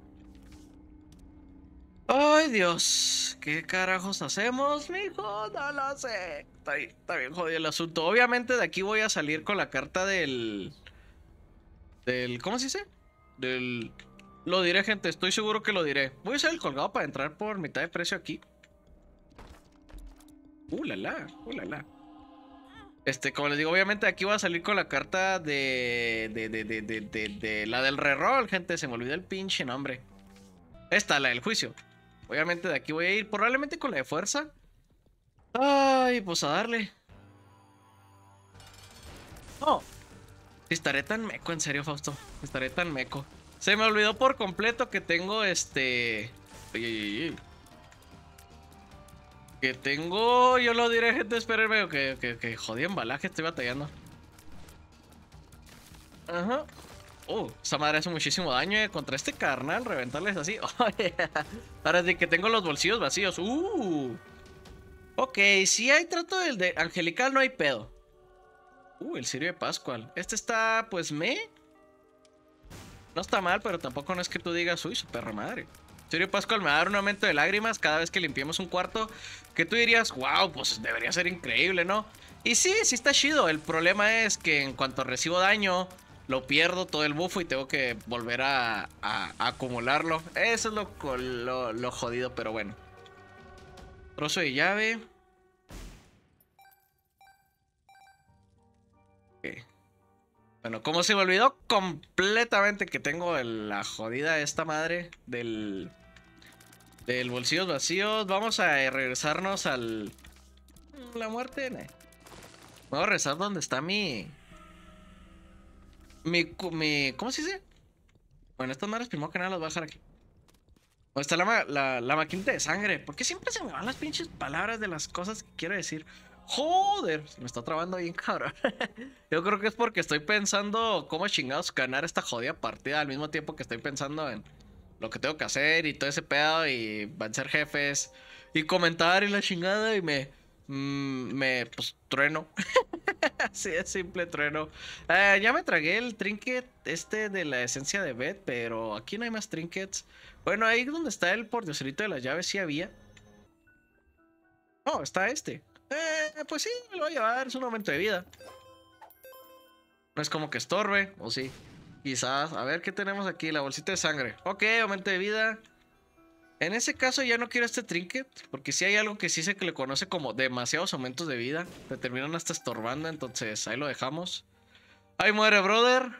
Ay, Dios. ¿Qué carajos hacemos, mijo? No lo sé. Está bien, está bien jodido el asunto. Obviamente de aquí voy a salir con la carta del... Del... ¿Cómo se dice? Del... Lo diré, gente. Estoy seguro que lo diré. Voy a usar el colgado para entrar por mitad de precio aquí. Uh, la la. Uh, la la. Este, como les digo, obviamente aquí voy a salir con la carta de... De, de, de, de, de, de la del reroll, gente. Se me olvidó el pinche nombre. Esta, la del juicio. Obviamente de aquí voy a ir probablemente con la de fuerza. Ay, pues a darle. No. Estaré tan meco, en serio, Fausto. Estaré tan meco. Se me olvidó por completo que tengo este... Oye, oye, oye. Que tengo... Yo lo diré, gente, espérenme. Que, que, que jodí embalaje, estoy batallando. Ajá. Oh, esa madre hace muchísimo daño, eh. Contra este carnal, reventarles así. Oh, yeah. Ahora sí que tengo los bolsillos vacíos. Uh. Ok, si hay trato del de angelical, no hay pedo. Uh, el Cirio de Pascual. Este está, pues, me. No está mal, pero tampoco no es que tú digas, uy, su perra madre. Cirio de Pascual me va a dar un aumento de lágrimas cada vez que limpiemos un cuarto. Que tú dirías, wow, pues debería ser increíble, ¿no? Y sí, sí está chido. El problema es que en cuanto recibo daño, lo pierdo todo el bufo y tengo que volver a, a, a acumularlo. Eso es lo, lo, lo jodido, pero bueno. Trozo de llave. Ok. Bueno, como se me olvidó completamente que tengo el, la jodida esta madre del... Del bolsillos vacíos, vamos a regresarnos al... La muerte, ne. Voy a regresar donde está mi... Mi... mi ¿Cómo se dice? Bueno, estas madres primero que nada las voy a dejar aquí. ¿Dónde está la, ma la, la maquinita de sangre? ¿Por qué siempre se me van las pinches palabras de las cosas que quiero decir? Joder, se me está trabando bien, cabrón. Yo creo que es porque estoy pensando cómo chingados ganar esta jodida partida al mismo tiempo que estoy pensando en lo que tengo que hacer y todo ese pedo y vencer jefes y comentar y la chingada y me... Mmm, me... pues trueno. Así es simple, trueno. Eh, ya me tragué el trinket este de la esencia de Beth, pero aquí no hay más trinkets. Bueno, ahí donde está el pordioserito de las llaves sí había. Oh, está este. Eh, pues sí, me lo voy a llevar, es un aumento de vida. No es como que estorbe, o sí. Quizás, a ver qué tenemos aquí, la bolsita de sangre. Ok, aumento de vida. En ese caso ya no quiero este trinket, porque si hay algo que sí se que le conoce como demasiados aumentos de vida. Te terminan hasta estorbando, entonces ahí lo dejamos. Ahí muere, brother.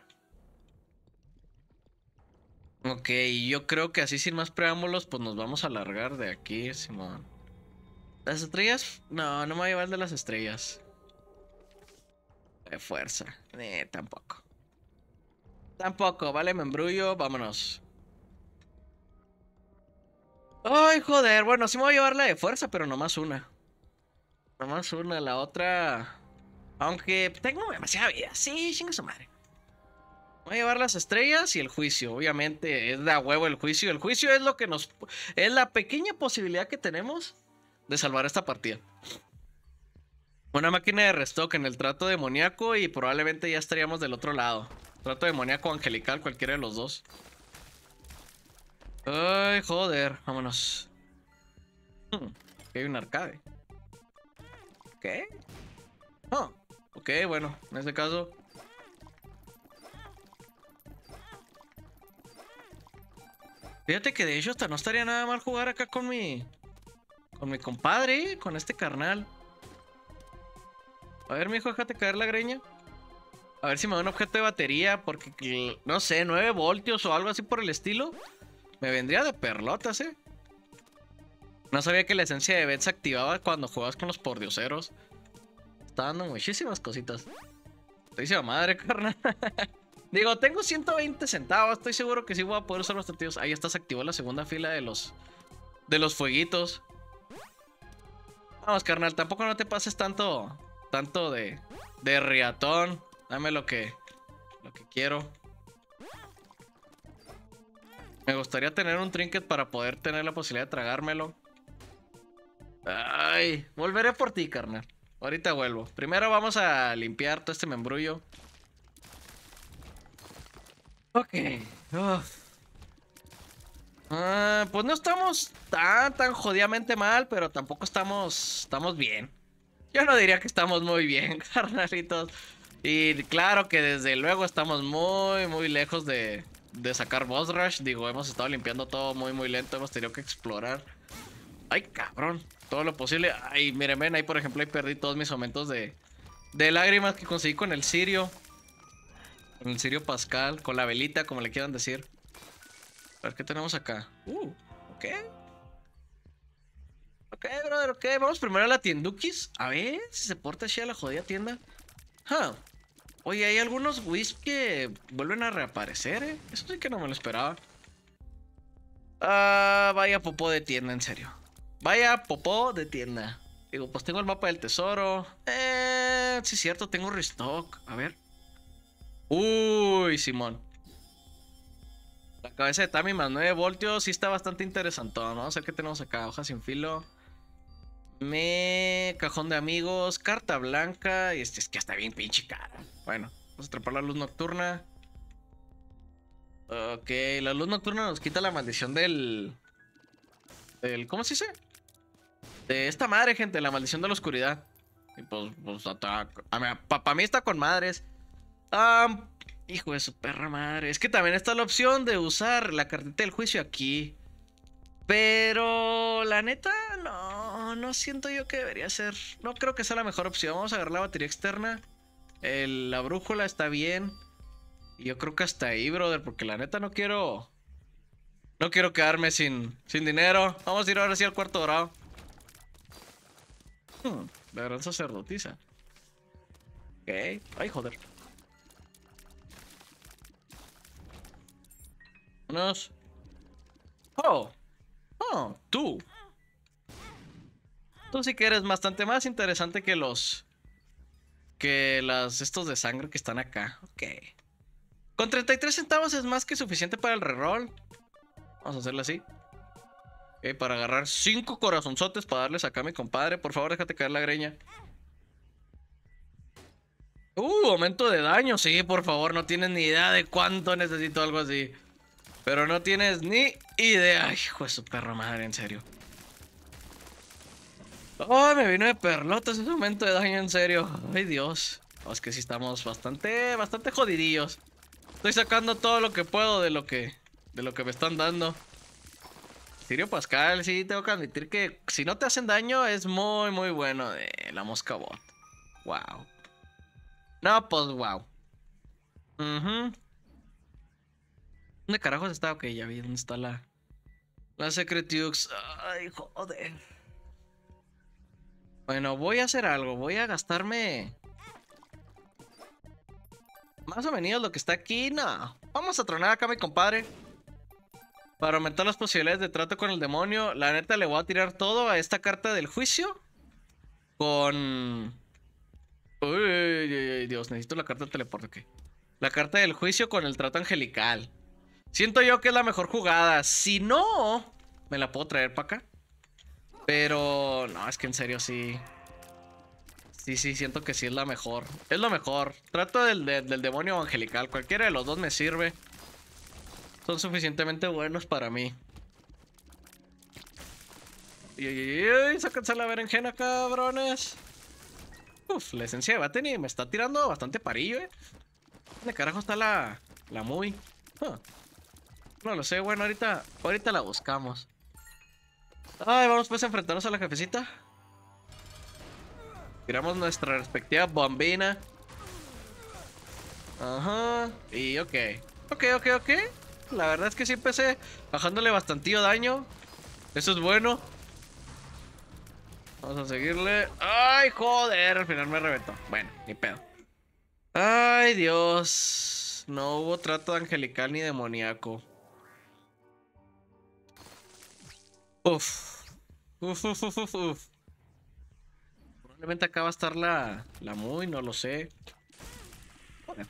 Ok, yo creo que así sin más preámbulos, pues nos vamos a largar de aquí, Simón. ¿Las estrellas? No, no me voy a llevar de las estrellas. De fuerza. Eh, tampoco. Tampoco, vale, me embrullo, vámonos. Ay, joder, bueno, sí me voy a llevar la de fuerza, pero nomás una. Nomás una, la otra... Aunque tengo demasiada vida, sí, chinga su madre. Voy a llevar las estrellas y el juicio, obviamente, es de a huevo el juicio. El juicio es lo que nos... Es la pequeña posibilidad que tenemos de salvar esta partida. Una máquina de restock en el trato demoníaco y probablemente ya estaríamos del otro lado. Trato demoníaco angelical, cualquiera de los dos. Ay, joder, vámonos. Hmm, hay un arcade. ¿Qué? Oh, ok, bueno, en este caso. Fíjate que de hecho hasta no estaría nada mal jugar acá con mi... Con mi compadre, con este carnal. A ver, mijo, déjate caer la greña. A ver si me da un objeto de batería, porque, no sé, nueve voltios o algo así por el estilo. Me vendría de perlotas, eh. No sabía que la esencia de Beth se activaba cuando jugabas con los pordioseros. Está dando muchísimas cositas. Te dice la madre, carnal. Digo, tengo ciento veinte centavos. Estoy seguro que sí voy a poder usar los tortillos. Ahí está, se activó la segunda fila de los... De los fueguitos. Vamos, carnal, tampoco no te pases tanto... Tanto de... De riatón. Dame lo que... Lo que quiero. Me gustaría tener un trinket para poder tener la posibilidad de tragármelo. Ay, volveré por ti, carnal. Ahorita vuelvo. Primero vamos a limpiar todo este membrullo. Ok. Uf. Ah, pues no estamos tan, tan jodidamente mal, pero tampoco estamos, estamos bien. Yo no diría que estamos muy bien, carnalitos. Y claro que desde luego estamos muy, muy lejos de, de sacar boss rush. Digo, hemos estado limpiando todo muy, muy lento. Hemos tenido que explorar. Ay, cabrón. Todo lo posible. Ay, miren, ven, ahí por ejemplo, ahí perdí todos mis aumentos de, de lágrimas que conseguí con el Sirio. Con el Sirio Pascal, con la velita, como le quieran decir. A ver, ¿qué tenemos acá? Uh, ok. Ok, brother, ok. Vamos primero a la tiendukis. A ver si se porta así a la jodida tienda. Huh. Oye, hay algunos Wisp que vuelven a reaparecer, eh. Eso sí que no me lo esperaba. Ah, vaya popó de tienda, en serio. Vaya popó de tienda. Digo, pues tengo el mapa del tesoro. Eh, sí es cierto, tengo restock. A ver. Uy, Simón. La cabeza de Tami más nueve voltios. Sí está bastante interesante, ¿no? Vamos a ver qué tenemos acá. Hoja sin filo. Me... Cajón de amigos. Carta blanca. Y este es que está bien pinche cara. Bueno, vamos a atrapar la luz nocturna. Ok, la luz nocturna nos quita la maldición del... del ¿cómo se dice? De esta madre, gente. La maldición de la oscuridad. Y pues, pues para mí está con madres. Um, hijo de su perra madre. Es que también está la opción de usar la cartita del juicio aquí. Pero la neta, no, no siento yo que debería ser. No creo que sea la mejor opción. Vamos a agarrar la batería externa. El, la brújula está bien. Y yo creo que hasta ahí, brother. Porque la neta no quiero. No quiero quedarme sin, sin dinero. Vamos a ir ahora sí al cuarto dorado. Hmm, la gran sacerdotisa. Ok. Ay, joder. Vámonos. Oh. Oh, tú. Tú sí que eres bastante más interesante que los... Que las... Estos de sangre que están acá. Ok. Con treinta y tres centavos es más que suficiente para el reroll. Vamos a hacerlo así. Ok, para agarrar cinco corazonzotes para darles acá a mi compadre. Por favor, déjate caer la greña. Uh, aumento de daño. Sí, por favor, no tienes ni idea de cuánto necesito algo así. Pero no tienes ni idea. Ay, hijo de su perra madre, en serio. Oh, me vino de perlotas ese aumento de daño, en serio. Ay, Dios. Oh, es que sí estamos bastante, bastante jodidillos. Estoy sacando todo lo que puedo de lo que, de lo que me están dando. Sirio Pascal, sí, tengo que admitir que si no te hacen daño es muy, muy bueno. De la mosca bot. Wow. No, pues wow. Uh-huh. ¿Dónde carajos está? Ok, ya vi dónde está la... La Secret Ux. Ay, joder. Bueno, voy a hacer algo. Voy a gastarme... Más o menos lo que está aquí. No. Vamos a tronar acá a mi compadre. Para aumentar las posibilidades de trato con el demonio. La neta le voy a tirar todo a esta carta del juicio. Con... Uy, uy, uy, Dios, necesito la carta del teleporte. Okay. La carta del juicio con el trato angelical. Siento yo que es la mejor jugada. Si no, me la puedo traer para acá. Pero no, es que en serio sí. Sí, sí, siento que sí es la mejor. Es lo mejor. Trato del, del, del demonio angelical. Cualquiera de los dos me sirve. Son suficientemente buenos para mí. Y, y, y, sáquense la berenjena, cabrones. Uf, la esencia de Bateni me está tirando bastante parillo, eh. ¿Dónde carajo está la, la muy? Huh. No lo sé, bueno, ahorita, ahorita la buscamos. Ay, vamos pues a enfrentarnos a la jefecita. Tiramos nuestra respectiva bombina. Ajá. Y ok. Ok, ok, ok. La verdad es que sí empecé bajándole bastantillo daño. Eso es bueno. Vamos a seguirle. ¡Ay, joder! Al final me reventó. Bueno, ni pedo. ¡Ay, Dios! Dios. No hubo trato angelical ni demoníaco. Uf. Uf, uf, uf, uf, uf. Probablemente acá va a estar la, la muy, no lo sé. Bueno.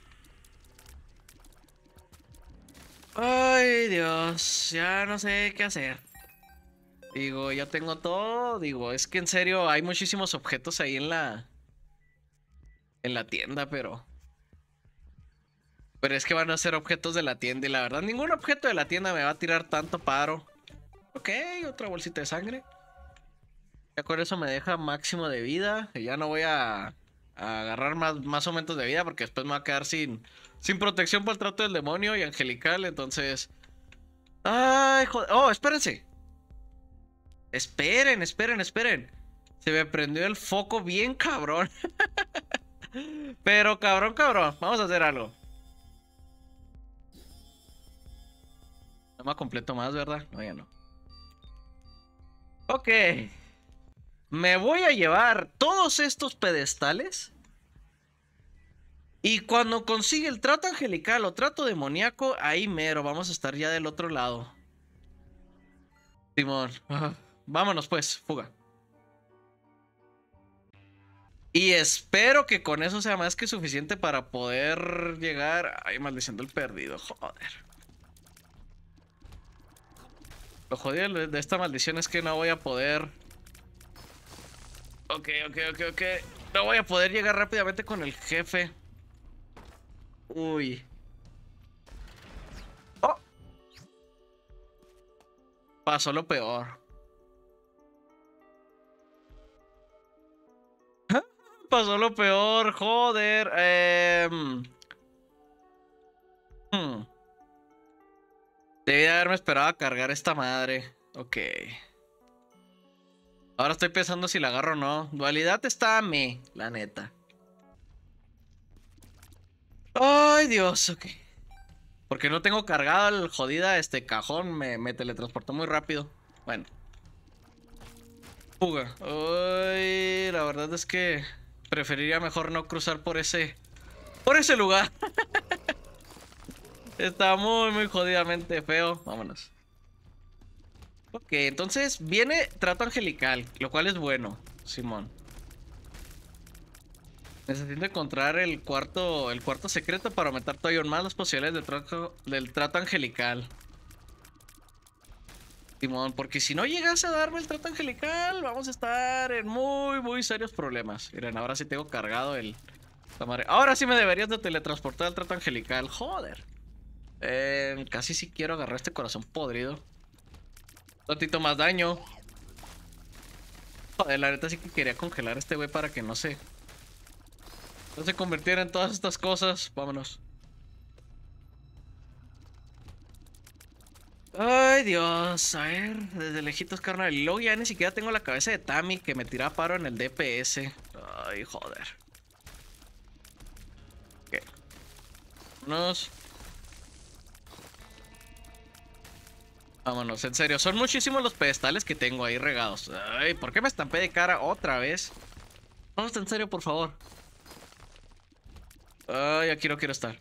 Ay, Dios. Ya no sé qué hacer. Digo, ya tengo todo. Digo, es que en serio hay muchísimos objetos ahí en la... En la tienda, pero... Pero es que van a ser objetos de la tienda y la verdad ningún objeto de la tienda me va a tirar tanto paro. Ok, otra bolsita de sangre. Ya con eso me deja máximo de vida. Y ya no voy a, a agarrar más, más aumentos de vida porque después me va a quedar sin, sin protección por el trato del demonio y angelical. Entonces... Ay, joder. Oh, espérense. Esperen, esperen, esperen. Se me prendió el foco bien cabrón. Pero cabrón, cabrón. Vamos a hacer algo. No me completo más, ¿verdad? No, ya no. Ok. Me voy a llevar todos estos pedestales. Y cuando consigue el trato angelical o trato demoníaco, ahí mero, vamos a estar ya del otro lado. Simón. Ajá. Vámonos pues, fuga. Y espero que con eso sea más que suficiente para poder llegar... Ay, maldiciendo el perdido, joder. Lo jodido de esta maldición es que no voy a poder... Ok, ok, ok, ok. No voy a poder llegar rápidamente con el jefe. Uy. Oh. Pasó lo peor. Pasó lo peor, joder. Eh... Hmm. Debí de haberme esperado a cargar esta madre. Ok. Ahora estoy pensando si la agarro o no. Dualidad está a me, la neta. Ay, Dios, ok. Porque no tengo cargado el jodida este cajón. Me, me teletransportó muy rápido. Bueno. Fuga. Ay, la verdad es que preferiría mejor no cruzar por ese... Por ese lugar. Está muy, muy jodidamente feo. Vámonos. Ok, entonces viene trato angelical, lo cual es bueno, Simón. Necesito encontrar el cuarto, el cuarto secreto para aumentar todavía más las posibilidades del trato, del trato angelical. Simón, porque si no llegas a darme el trato angelical, vamos a estar en muy, muy serios problemas. Miren, ahora sí tengo cargado el... Ahora sí me deberías de teletransportar al trato angelical, joder. Eh, casi sí quiero agarrar este corazón podrido. Un ratito más daño. Joder, la neta sí que quería congelar a este güey para que no se... No se convirtiera en todas estas cosas. Vámonos. Ay, Dios. A ver, desde lejitos, carnal. Y luego ya ni siquiera tengo la cabeza de Tammy que me tira paro en el D P S. Ay, joder. Ok. Vámonos. Vámonos, en serio. Son muchísimos los pedestales que tengo ahí regados. Ay, ¿por qué me estampé de cara otra vez? Vamos, en serio, por favor. Ay, aquí no quiero estar.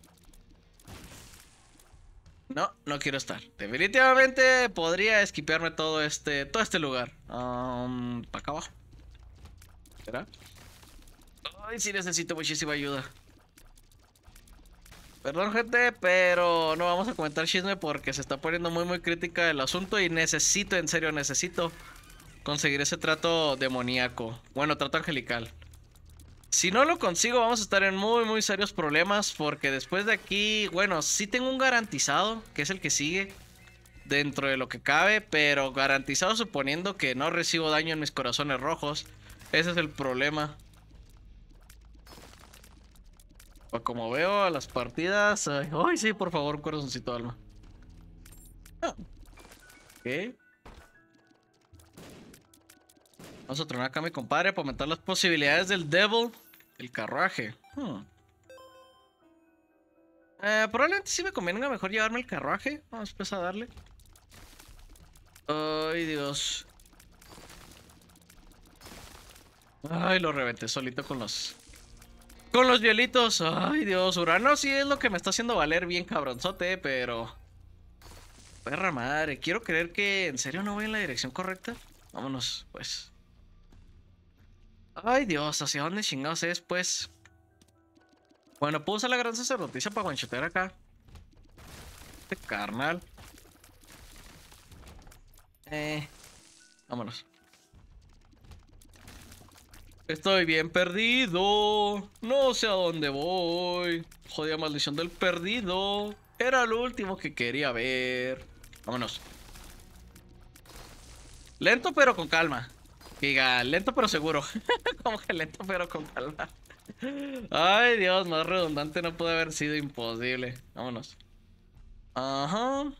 No, no quiero estar. Definitivamente podría esquipearme todo este, todo este lugar. Um, para acá abajo. ¿Será? Ay, sí necesito muchísima ayuda. Perdón, gente, pero no vamos a comentar chisme porque se está poniendo muy, muy crítica el asunto y necesito, en serio, necesito conseguir ese trato demoníaco. Bueno, trato angelical. Si no lo consigo, vamos a estar en muy, muy serios problemas porque después de aquí, bueno, sí tengo un garantizado, que es el que sigue, dentro de lo que cabe, pero garantizado suponiendo que no recibo daño en mis corazones rojos. Ese es el problema. O como veo las partidas... Ay, ay, sí, por favor, un corazoncito de alma. Ah. Ok. Vamos a tronar acá a mi compadre para aumentar las posibilidades del Devil. El carruaje. Hmm. Eh, probablemente sí me convenga mejor llevarme el carruaje. Vamos pues a darle. Ay, Dios. Ay, lo reventé solito con los... Con los hielitos. Ay, Dios. Urano sí es lo que me está haciendo valer bien cabronzote, pero... Perra madre. Quiero creer que en serio no voy en la dirección correcta. Vámonos, pues. Ay, Dios. ¿Hacia dónde chingados es, pues? Bueno, puedo usar la gran sacerdotisa para guanchotear acá. Este carnal. Eh... Vámonos. Estoy bien perdido. No sé a dónde voy. Jodida maldición del perdido. Era lo último que quería ver. Vámonos. Lento pero con calma. Diga, lento pero seguro. Como que lento pero con calma. Ay, Dios, más redundante no puede haber sido imposible. Vámonos. Ajá.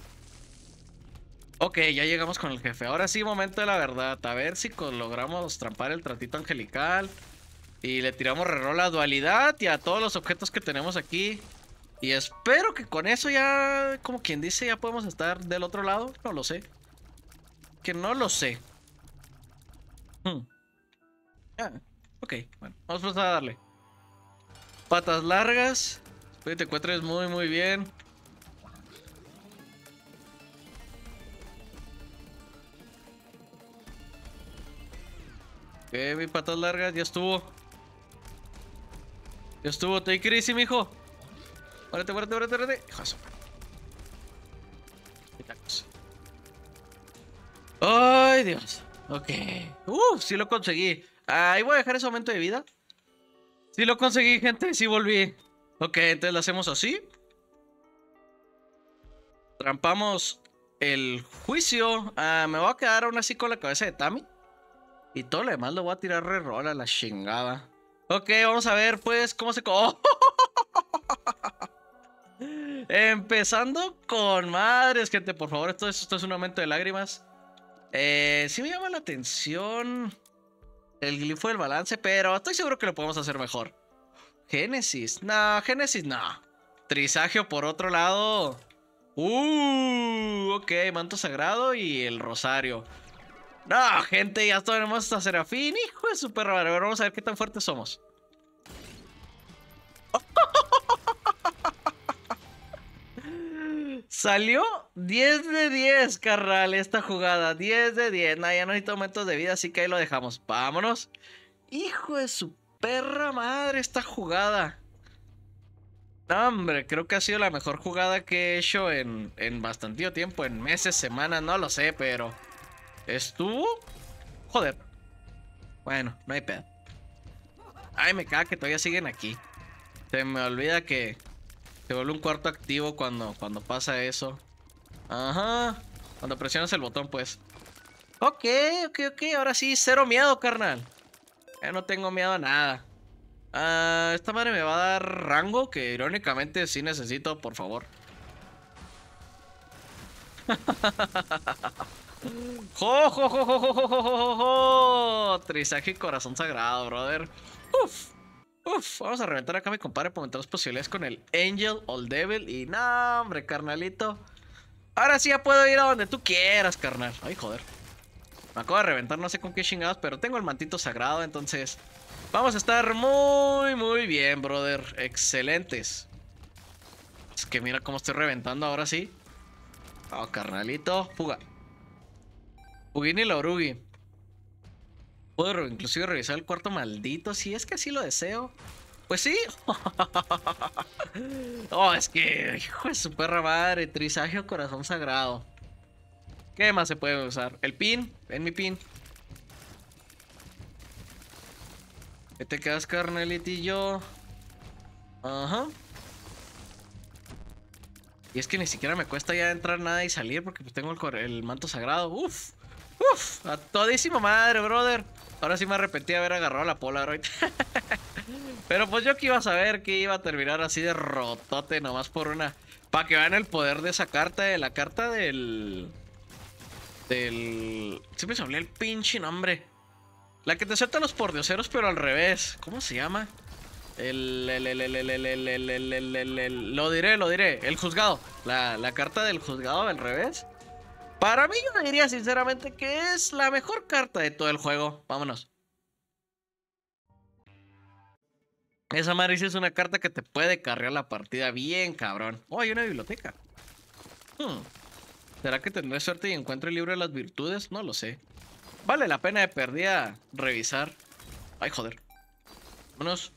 Ok, ya llegamos con el jefe. Ahora sí, momento de la verdad. A ver si logramos trampar el tratito angelical. Y le tiramos reroll a dualidad y a todos los objetos que tenemos aquí. Y espero que con eso ya, como quien dice, ya podemos estar del otro lado. No lo sé. Que no lo sé. Hmm. Ah, ok, bueno, vamos pues a darle. Patas largas. Espero que te encuentres muy, muy bien. Ok, mi patas largas, ya estuvo. Ya estuvo, take it easy, mijo. Muérete, muérete, muérete, muérete. Hijo de su madre. Ay, Dios. Ok. Uh, sí lo conseguí. Ahí voy a dejar ese aumento de vida. Sí lo conseguí, gente. Sí volví. Ok, entonces lo hacemos así. Trampamos el juicio. Ah, me voy a quedar aún así con la cabeza de Tami. Y todo lo demás lo voy a tirar reroll a la chingada. Ok, vamos a ver pues cómo se... ¡Oh! Empezando con madres, gente. Por favor, esto, esto es un aumento de lágrimas. Eh, sí me llama la atención el glifo del balance, pero estoy seguro que lo podemos hacer mejor. Génesis. No, Génesis no. Trisagio por otro lado. Uh, ok, manto sagrado y el rosario. No, gente, ya tenemos hasta Serafín. Hijo de su perro. Vale, vamos a ver qué tan fuertes somos. Salió diez de diez, carnal, esta jugada. diez de diez. Nah, ya no necesito aumentos de vida, así que ahí lo dejamos. Vámonos. Hijo de su perra madre esta jugada. No, hombre, creo que ha sido la mejor jugada que he hecho en, en bastante tiempo. En meses, semanas, no lo sé, pero... ¿Estuvo? Joder. Bueno, no hay pedo. Ay, me caga que todavía siguen aquí. Se me olvida que... Se vuelve un cuarto activo cuando, cuando pasa eso. Ajá. Cuando presionas el botón, pues. Ok, ok, ok. Ahora sí, cero miedo, carnal. Ya no tengo miedo a nada. Ah, esta madre me va a dar rango, que irónicamente sí necesito, por favor. ¡Jo, jo, jo, jo, jo, jo, jo, jo, jo! Trisaje y corazón sagrado, brother. Uf. Uf, vamos a reventar acá a mi compadre para aumentar las posibilidades con el Angel o el Devil. Y no, hombre, carnalito. Ahora sí ya puedo ir a donde tú quieras, carnal. Ay, joder. Me acabo de reventar, no sé con qué chingados, pero tengo el mantito sagrado, entonces vamos a estar muy, muy bien, brother. Excelentes. Es que mira cómo estoy reventando ahora sí. Oh, carnalito. Fuga. Fugini la Orugi. Puedo inclusive revisar el cuarto maldito, si es que así lo deseo. Pues sí. Oh, es que, hijo de su perra madre. Trisagio corazón sagrado. ¿Qué más se puede usar? El pin. Ven mi pin. ¿Qué te quedas, carnalitillo? Ajá. Y es que ni siquiera me cuesta ya entrar nada y salir porque pues tengo el, el manto sagrado. Uf. Uf. A todísima madre, brother. Ahora sí me arrepentí de haber agarrado la Polaroid. Pero pues yo que iba a saber que iba a terminar así de rotote nomás por una... Para que vean el poder de esa carta, de la carta del... Del... Siempre se olvidó el pinche nombre. La que te suelta los pordioseros pero al revés. ¿Cómo se llama? El... el, el, el, el, el, el, el, el, el, el, el lo diré, lo diré. El juzgado. La, la carta del juzgado al revés. Para mí yo diría sinceramente que es la mejor carta de todo el juego. Vámonos. Esa madre sí es una carta que te puede carrear la partida bien, cabrón. Oh, hay una biblioteca. Hmm. ¿Será que tendré suerte y encuentro el libro de las virtudes? No lo sé. Vale la pena de perdida revisar. Ay, joder. Vámonos.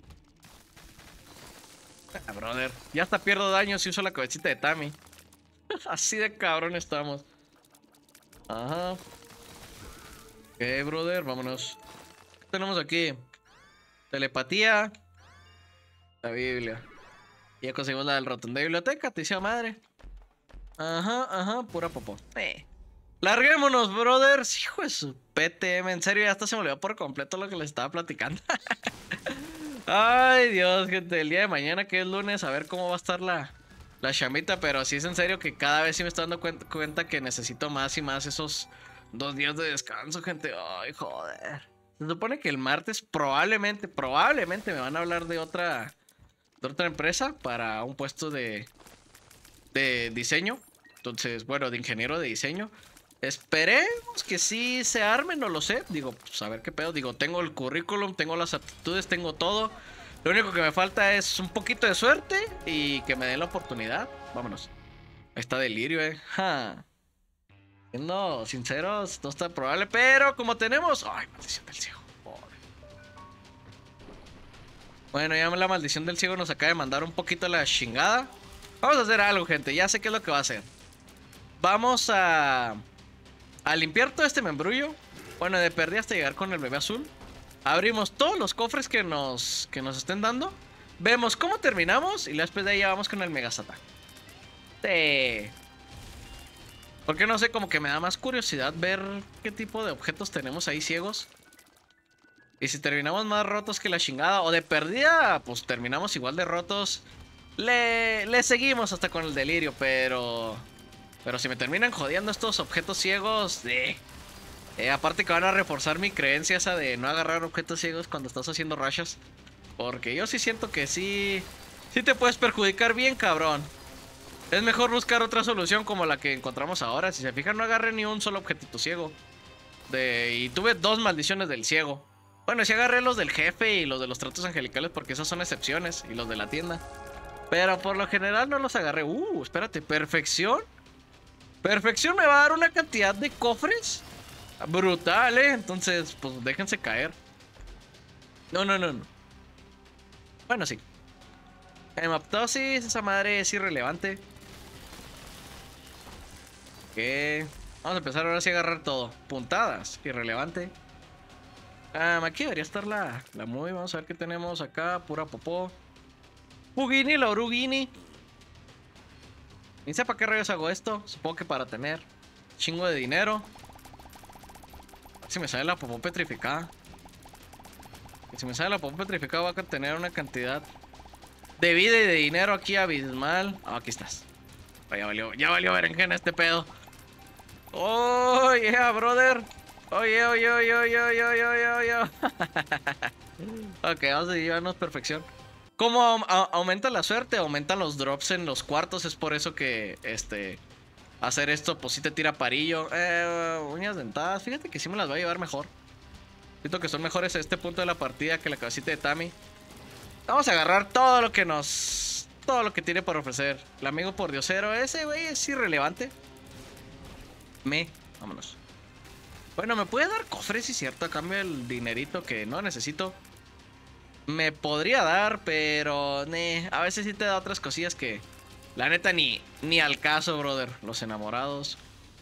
Ah, brother. Ya hasta pierdo daño si uso la cabecita de Tami. Así de cabrón estamos. Ajá. Ok, brother, vámonos. ¿Qué tenemos aquí? Telepatía. La Biblia. Ya conseguimos la del ratón de biblioteca, te hice madre. Ajá, ajá, pura popó. Eh. Larguémonos, brothers. Hijo de su P T M. En serio, ya hasta se me olvidó por completo lo que les estaba platicando. Ay, Dios, gente. El día de mañana, que es lunes, a ver cómo va a estar la, la chamita. Pero sí es en serio que cada vez sí me estoy dando cuenta, cuenta que necesito más y más esos dos días de descanso, gente. Ay, joder. Se supone que el martes probablemente, probablemente me van a hablar de otra, de otra empresa para un puesto de, de diseño. Entonces, bueno, de ingeniero de diseño. Esperemos que sí se arme, no lo sé. Digo, pues a ver qué pedo. Digo, tengo el currículum, tengo las aptitudes, tengo todo. Lo único que me falta es un poquito de suerte y que me den la oportunidad. Vámonos. Ahí está Delirio, eh. Ja. Siendo sinceros, no está probable, pero como tenemos... Ay, maldición del ciego. Pobre. Bueno, ya la maldición del ciego nos acaba de mandar un poquito la chingada. Vamos a hacer algo, gente. Ya sé qué es lo que va a hacer. Vamos a... a limpiar todo este membrullo. Bueno, de perdí hasta llegar con el bebé azul. Abrimos todos los cofres que nos, que nos estén dando. Vemos cómo terminamos. Y después de ahí ya vamos con el Mega Satan. Sí. Porque no sé, como que me da más curiosidad ver qué tipo de objetos tenemos ahí ciegos. Y si terminamos más rotos que la chingada, o de perdida, pues terminamos igual de rotos. Le, le seguimos hasta con el delirio, pero... Pero si me terminan jodiendo estos objetos ciegos, eh, eh, aparte que van a reforzar mi creencia esa de no agarrar objetos ciegos cuando estás haciendo rayas. Porque yo sí siento que sí, sí te puedes perjudicar bien, cabrón. Es mejor buscar otra solución como la que encontramos ahora. Si se fijan, no agarré ni un solo objetito ciego. De, y tuve dos maldiciones del ciego. Bueno, sí agarré los del jefe y los de los tratos angelicales porque esas son excepciones. Y los de la tienda. Pero por lo general no los agarré. Uh, espérate, perfección. Perfección me va a dar una cantidad de cofres brutal, eh. Entonces, pues déjense caer. No, no, no, no. Bueno, sí. Hemoptosis, esa madre es irrelevante. Ok. Vamos a empezar ahora sí a agarrar todo. Puntadas, irrelevante. Um, aquí debería estar la, la muy. Vamos a ver qué tenemos acá. Pura popó. Pugini, la Orugini. Ni sé para qué rayos hago esto. Supongo que para tener chingo de dinero. A ver si me sale la popó petrificada. Y si me sale la popó petrificada, va a tener una cantidad de vida y de dinero aquí abismal. Oh, aquí estás. Oh, ya valió, ya valió berenjena este pedo. Oh, yeah, brother. Oye, oye, oye, oye, oye, oye, oye, oye. Ok, vamos a llevarnos perfección. Como aumenta la suerte, aumentan los drops en los cuartos. Es por eso que este hacer esto, pues sí te tira parillo. Eh, uñas dentadas, fíjate que sí me las va a llevar mejor. Siento que son mejores a este punto de la partida que la cabecita de Tami. Vamos a agarrar todo lo que nos... Todo lo que tiene para ofrecer. El amigo por diosero, ese güey es irrelevante. Me, vámonos. Bueno, me puede dar cofres, sí, cierto, a cambio del dinerito que no necesito. Me podría dar, pero ne, a veces sí te da otras cosillas que la neta ni, ni al caso, brother. Los enamorados.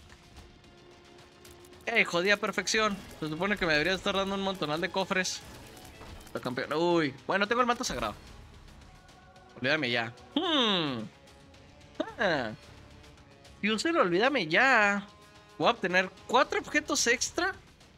Ey, jodida perfección. Se supone que me debería estar dando un montonal de cofres. La campeona. Uy, bueno, tengo el manto sagrado. Olvídame ya. Hmm. Ah. User, olvídame ya. Voy a obtener cuatro objetos extra.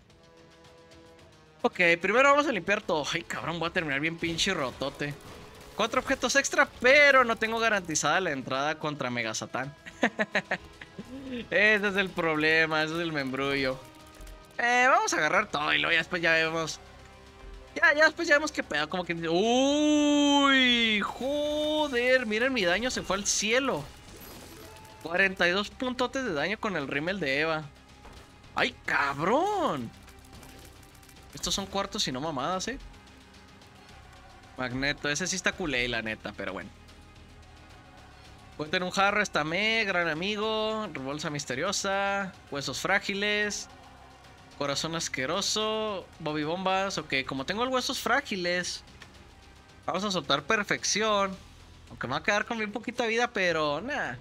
Ok, primero vamos a limpiar todo. Ay, cabrón, voy a terminar bien pinche rotote. Cuatro objetos extra, pero no tengo garantizada la entrada contra Mega Satan. Ese es el problema, ese es el membrullo. Eh, vamos a agarrar todo y luego ya después ya vemos. Ya, ya después ya vemos qué pedo, como que... Uy, joder, miren, mi daño se fue al cielo. cuarenta y dos puntotes de daño con el rímel de Eva. ¡Ay, cabrón! Estos son cuartos y no mamadas, ¿eh? Magneto, ese sí está culé, la neta, pero bueno. Puede tener un jarro, estamé, gran amigo, bolsa misteriosa, huesos frágiles, corazón asqueroso, Bobby bombas. Ok, como tengo el huesos frágiles, vamos a soltar perfección. Aunque me va a quedar con bien poquita vida, pero nada.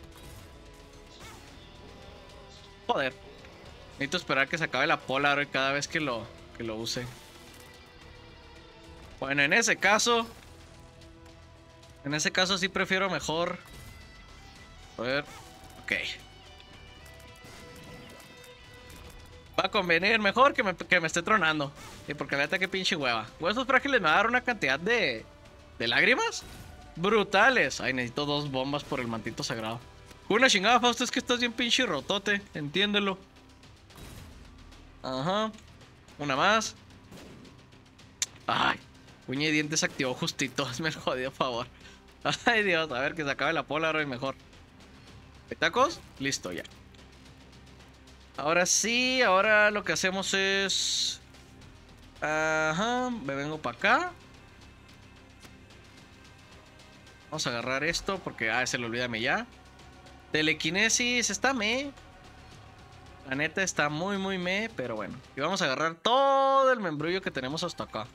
Joder. Necesito esperar que se acabe la Polaroid cada vez que lo, que lo use. Bueno, en ese caso... En ese caso sí prefiero mejor... A ver... Ok. Va a convenir mejor que me, que me esté tronando. Y porque neta que pinche hueva. Huesos frágiles me va a dar una cantidad de... ¿De lágrimas? Brutales. Ay, necesito dos bombas por el mantito sagrado. Una chingada, Fausto, es que estás bien pinche rotote. Entiéndelo. Ajá. Una más. Ay. Uña y dientes se activó justito. Hazme el jodido favor. Ay, Dios. A ver, que se acabe la Polaroid mejor. ¿Tacos? Listo, ya. Ahora sí. Ahora lo que hacemos es... Ajá. Me vengo para acá. Vamos a agarrar esto porque... Ah, se lo olvídame ya. Telequinesis. Está me. La neta está muy, muy me. Pero bueno. Y vamos a agarrar todo el membrullo que tenemos hasta acá.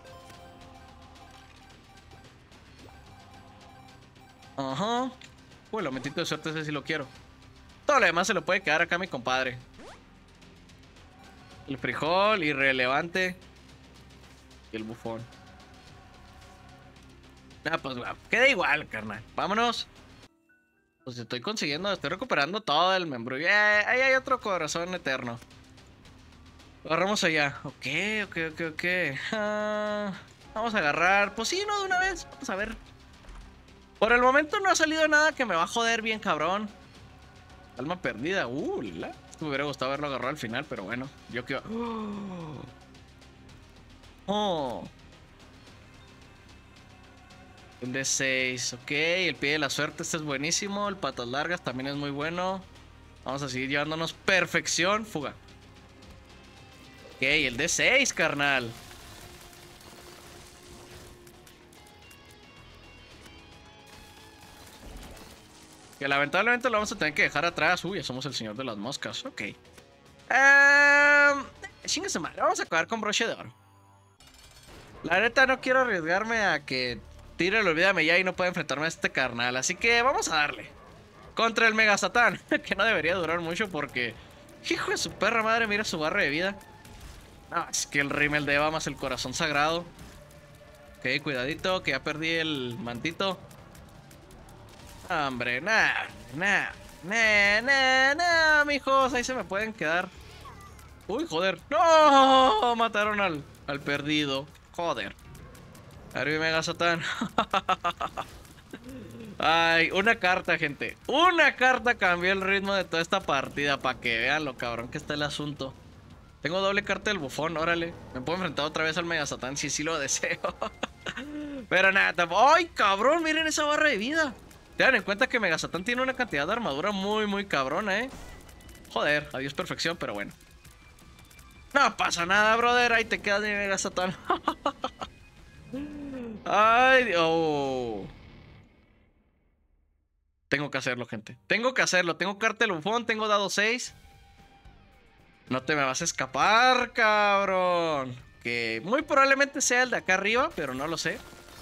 Ajá. Uy, el aumentito de suerte ese sí lo quiero. Todo lo demás se lo puede quedar acá mi compadre. El frijol, irrelevante. Y el bufón. Ah, pues bueno, queda igual, carnal. Vámonos. Pues estoy consiguiendo, estoy recuperando todo el membrullo. Eh, ahí hay otro corazón eterno. Agarramos allá. Ok, ok, ok, ok. Uh, vamos a agarrar. Pues sí, no, de una vez. Vamos a ver. Por el momento no ha salido nada que me va a joder bien, cabrón. Alma perdida. Uh, la. Me hubiera gustado haberlo agarrado al final, pero bueno. Yo quiero. Oh. Oh. El D seis. Ok. El pie de la suerte. Este es buenísimo. El patas largas también es muy bueno. Vamos a seguir llevándonos perfección. Fuga. Ok. El D seis, carnal. Que lamentablemente lo vamos a tener que dejar atrás. Uy, ya somos el señor de las moscas. Ok. Um, Chingue su madre. Vamos a acabar con broche de oro. La neta no quiero arriesgarme a que tire el olvídame ya y no pueda enfrentarme a este carnal. Así que vamos a darle. Contra el Mega Satán. Que no debería durar mucho porque... Hijo de su perra madre, mira su barra de vida. No, es que el rímel de Eva más el corazón sagrado. Ok, cuidadito, que ya perdí el mantito. Hombre, nah, nah, nah, nah, nah, mijos, ahí se me pueden quedar. Uy, joder. ¡No! Mataron al, al perdido. Joder. Arby Mega Satán. Ay, una carta, gente. Una carta cambió el ritmo de toda esta partida. Para que vean lo cabrón que está el asunto. Tengo doble carta del bufón, órale. Me puedo enfrentar otra vez al Mega Satán si sí lo deseo. Pero nada, ¡ay, cabrón! Miren esa barra de vida. Tengan en cuenta que Mega Satán tiene una cantidad de armadura muy, muy cabrona, ¿eh? Joder, adiós perfección, pero bueno. No pasa nada, brother. Ahí te quedas de Mega Satán. Ay, oh. Tengo que hacerlo, gente. Tengo que hacerlo. Tengo carta del bufón, tengo dado seis. No te me vas a escapar, cabrón. Que muy probablemente sea el de acá arriba, pero no lo sé.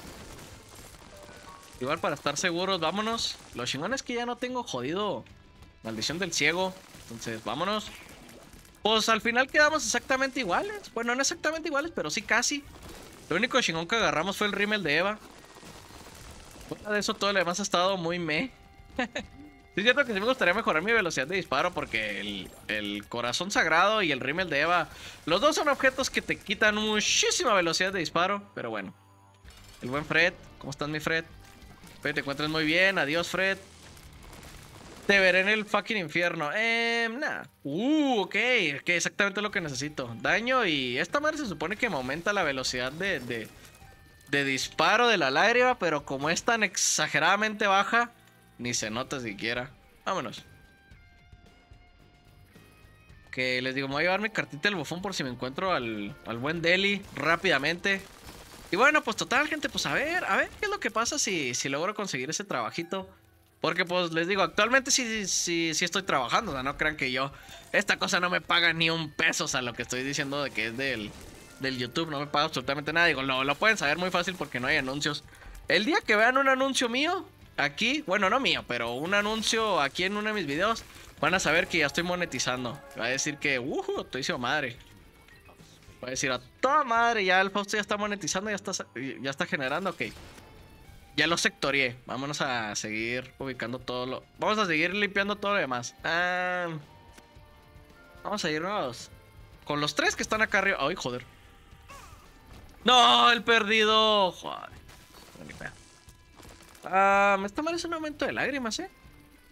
Igual para estar seguros, vámonos. Lo chingón es que ya no tengo jodido maldición del ciego. Entonces, vámonos. Pues al final quedamos exactamente iguales. Bueno, no exactamente iguales, pero sí casi. Lo único chingón que agarramos fue el rímel de Eva. Fuera de eso, todo lo demás ha estado muy meh. Sí es cierto que sí me gustaría mejorar mi velocidad de disparo porque el, el corazón sagrado y el rímel de Eva, los dos son objetos que te quitan muchísima velocidad de disparo. Pero bueno. El buen Fred. ¿Cómo estás, mi Fred? Espero te encuentres muy bien. Adiós, Fred. Te veré en el fucking infierno. Eh, nah. Uh, ok. Ok, exactamente lo que necesito. Daño y... Esta madre se supone que me aumenta la velocidad de... de, de disparo de la lágrima, pero como es tan exageradamente baja... Ni se nota siquiera. Vámonos. Que les digo, me voy a llevar mi cartita del bufón por si me encuentro al, al buen Deli rápidamente. Y bueno, pues total, gente, pues a ver, a ver qué es lo que pasa si, si logro conseguir ese trabajito. Porque pues les digo, actualmente sí, sí, sí estoy trabajando, o sea, no crean que yo, esta cosa no me paga ni un peso, o sea, lo que estoy diciendo de que es del, del YouTube, no me paga absolutamente nada. Digo, lo, lo pueden saber muy fácil porque no hay anuncios. El día que vean un anuncio mío, aquí, bueno, no mío, pero un anuncio aquí en uno de mis videos, van a saber que ya estoy monetizando. Va a decir que, uh, estoy hizo madre. Va a decir a toda madre, ya el Fausto ya está monetizando, ya está, ya está generando, ok. Ya lo sectorié. Vámonos a seguir ubicando todo lo... Vamos a seguir limpiando todo lo demás. Ah, vamos a irnos con los tres que están acá arriba. Ay, joder. No, el perdido. Joder. Ah, esta madre es un aumento de lágrimas, ¿eh?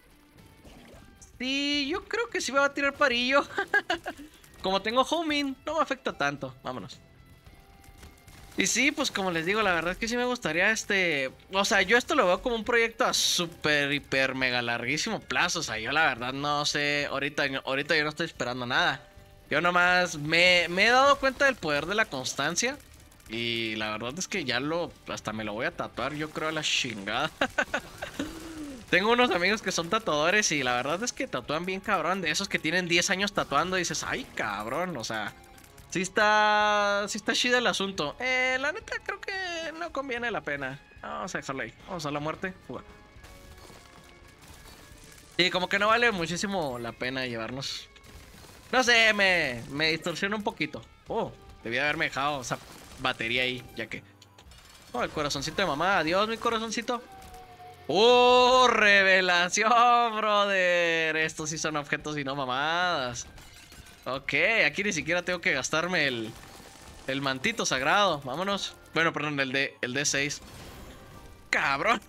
Sí, yo creo que sí me va a tirar parillo. Como tengo homing, no me afecta tanto. Vámonos. Y sí, pues como les digo, la verdad es que sí me gustaría este... O sea, yo esto lo veo como un proyecto a súper, hiper, mega larguísimo plazo. O sea, yo la verdad no sé, ahorita, ahorita yo no estoy esperando nada. Yo nomás me, me he dado cuenta del poder de la constancia. Y la verdad es que ya lo... Hasta me lo voy a tatuar, yo creo, a la chingada. Tengo unos amigos que son tatuadores y la verdad es que tatúan bien cabrón. De esos que tienen diez años tatuando y dices, ay cabrón, o sea... Sí está, sí está chido el asunto. Eh, la neta creo que no conviene la pena. Vamos a dejarlo ahí. Vamos a la muerte. Fuga. Sí, como que no vale muchísimo la pena llevarnos. No sé, me, me distorsiona un poquito. Oh, debía haberme dejado esa batería ahí, ya que... Oh, el corazoncito de mamá. Adiós, mi corazoncito. ¡Oh, revelación, brother! Estos sí son objetos y no mamadas. Ok, aquí ni siquiera tengo que gastarme el, el mantito sagrado. Vámonos. Bueno, perdón, el de el D seis. Cabrón.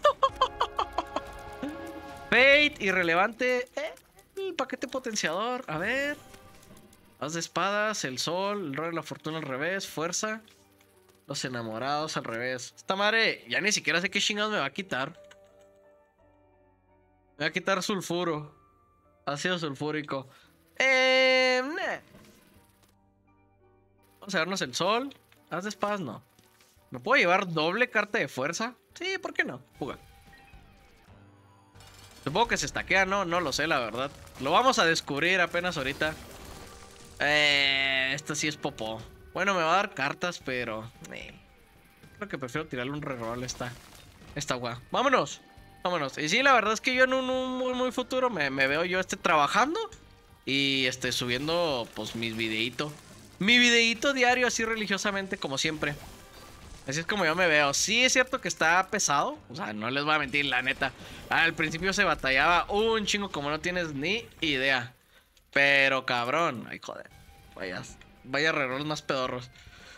Fate, irrelevante. Eh, el paquete potenciador. A ver. Haz de espadas, el sol, el rey de la fortuna al revés, fuerza. Los enamorados al revés. Esta madre, ya ni siquiera sé qué chingados me va a quitar. Me va a quitar sulfuro. Ácido sulfúrico. Eh, nah. Vamos a darnos el sol. Haz de espadas, no. ¿Me puedo llevar doble carta de fuerza? Sí, ¿por qué no? Juga. Supongo que se estaquea, ¿no? No lo sé, la verdad. Lo vamos a descubrir apenas ahorita. Eh, esta sí es popó. Bueno, me va a dar cartas, pero... Eh, creo que prefiero tirarle un reroll esta. Esta gua. ¡Vámonos! Vámonos. Y sí, la verdad es que yo en un, un muy, muy futuro me, me veo yo este trabajando... Y este, subiendo, pues, mis videitos. Mi videito diario, así religiosamente, como siempre. Así es como yo me veo. Sí, es cierto que está pesado. O sea, no les voy a mentir, la neta. Al principio se batallaba un chingo como no tienes ni idea. Pero, cabrón. Ay, joder. Vaya, vaya rerolls más pedorros.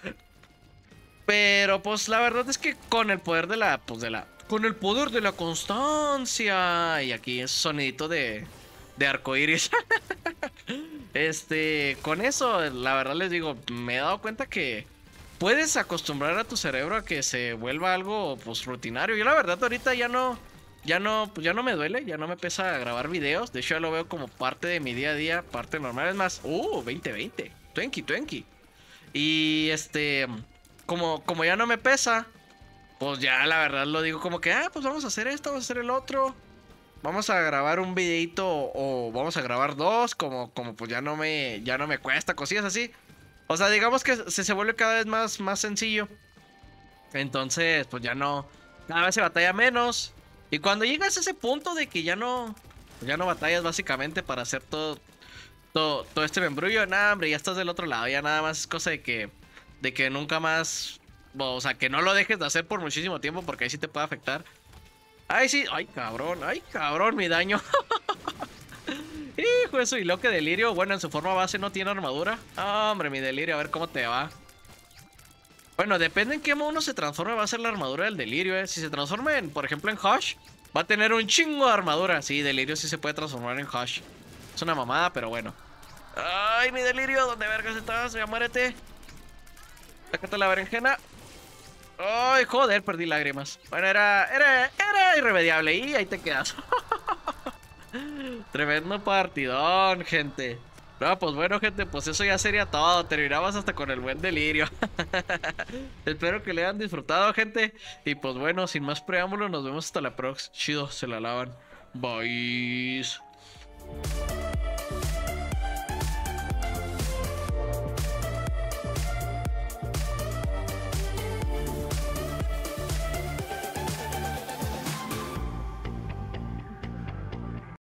Pero, pues, la verdad es que con el poder de la, pues, de la... Con el poder de la constancia. Y aquí es sonidito de... De arcoiris. Este, con eso, la verdad les digo, me he dado cuenta que puedes acostumbrar a tu cerebro a que se vuelva algo, pues, rutinario. Yo la verdad ahorita ya no, ya no, pues ya no me duele, ya no me pesa grabar videos. De hecho ya lo veo como parte de mi día a día, parte normal. Es más, uh, veinte veinte, twenty twenty. Y este, como, como ya no me pesa, pues ya la verdad lo digo como que, ah, pues vamos a hacer esto, vamos a hacer el otro. Vamos a grabar un videito o vamos a grabar dos, como, como pues ya no me, ya no me cuesta, cosillas así. O sea, digamos que se, se vuelve cada vez más, más sencillo. Entonces, pues ya no, cada vez se batalla menos. Y cuando llegas a ese punto de que ya no, ya no batallas básicamente para hacer todo, todo, todo este membrullo, nada, hombre, ya estás del otro lado. Ya nada más es cosa de que, de que nunca más, o sea, que no lo dejes de hacer por muchísimo tiempo porque ahí sí te puede afectar. Ay, sí. Ay, cabrón. Ay, cabrón, mi daño. Hijo, eso. Y lo que delirio. Bueno, en su forma base no tiene armadura. Oh, hombre, mi delirio. A ver cómo te va. Bueno, depende en qué modo se transforme. Va a ser la armadura del delirio, eh. Si se transforma en, por ejemplo, en Hush, va a tener un chingo de armadura. Sí, delirio sí se puede transformar en Hush. Es una mamada, pero bueno. Ay, mi delirio. ¿Dónde vergas estás? Ya muérete. Sácate la berenjena. Ay, joder, perdí lágrimas. Bueno, era, era, era irremediable. Y ahí te quedas. Tremendo partidón, gente. No, pues bueno, gente, pues eso ya sería todo. Terminamos hasta con el buen delirio. Espero que le hayan disfrutado, gente. Y pues bueno, sin más preámbulos, nos vemos hasta la próxima. Chido, se la lavan. Bye.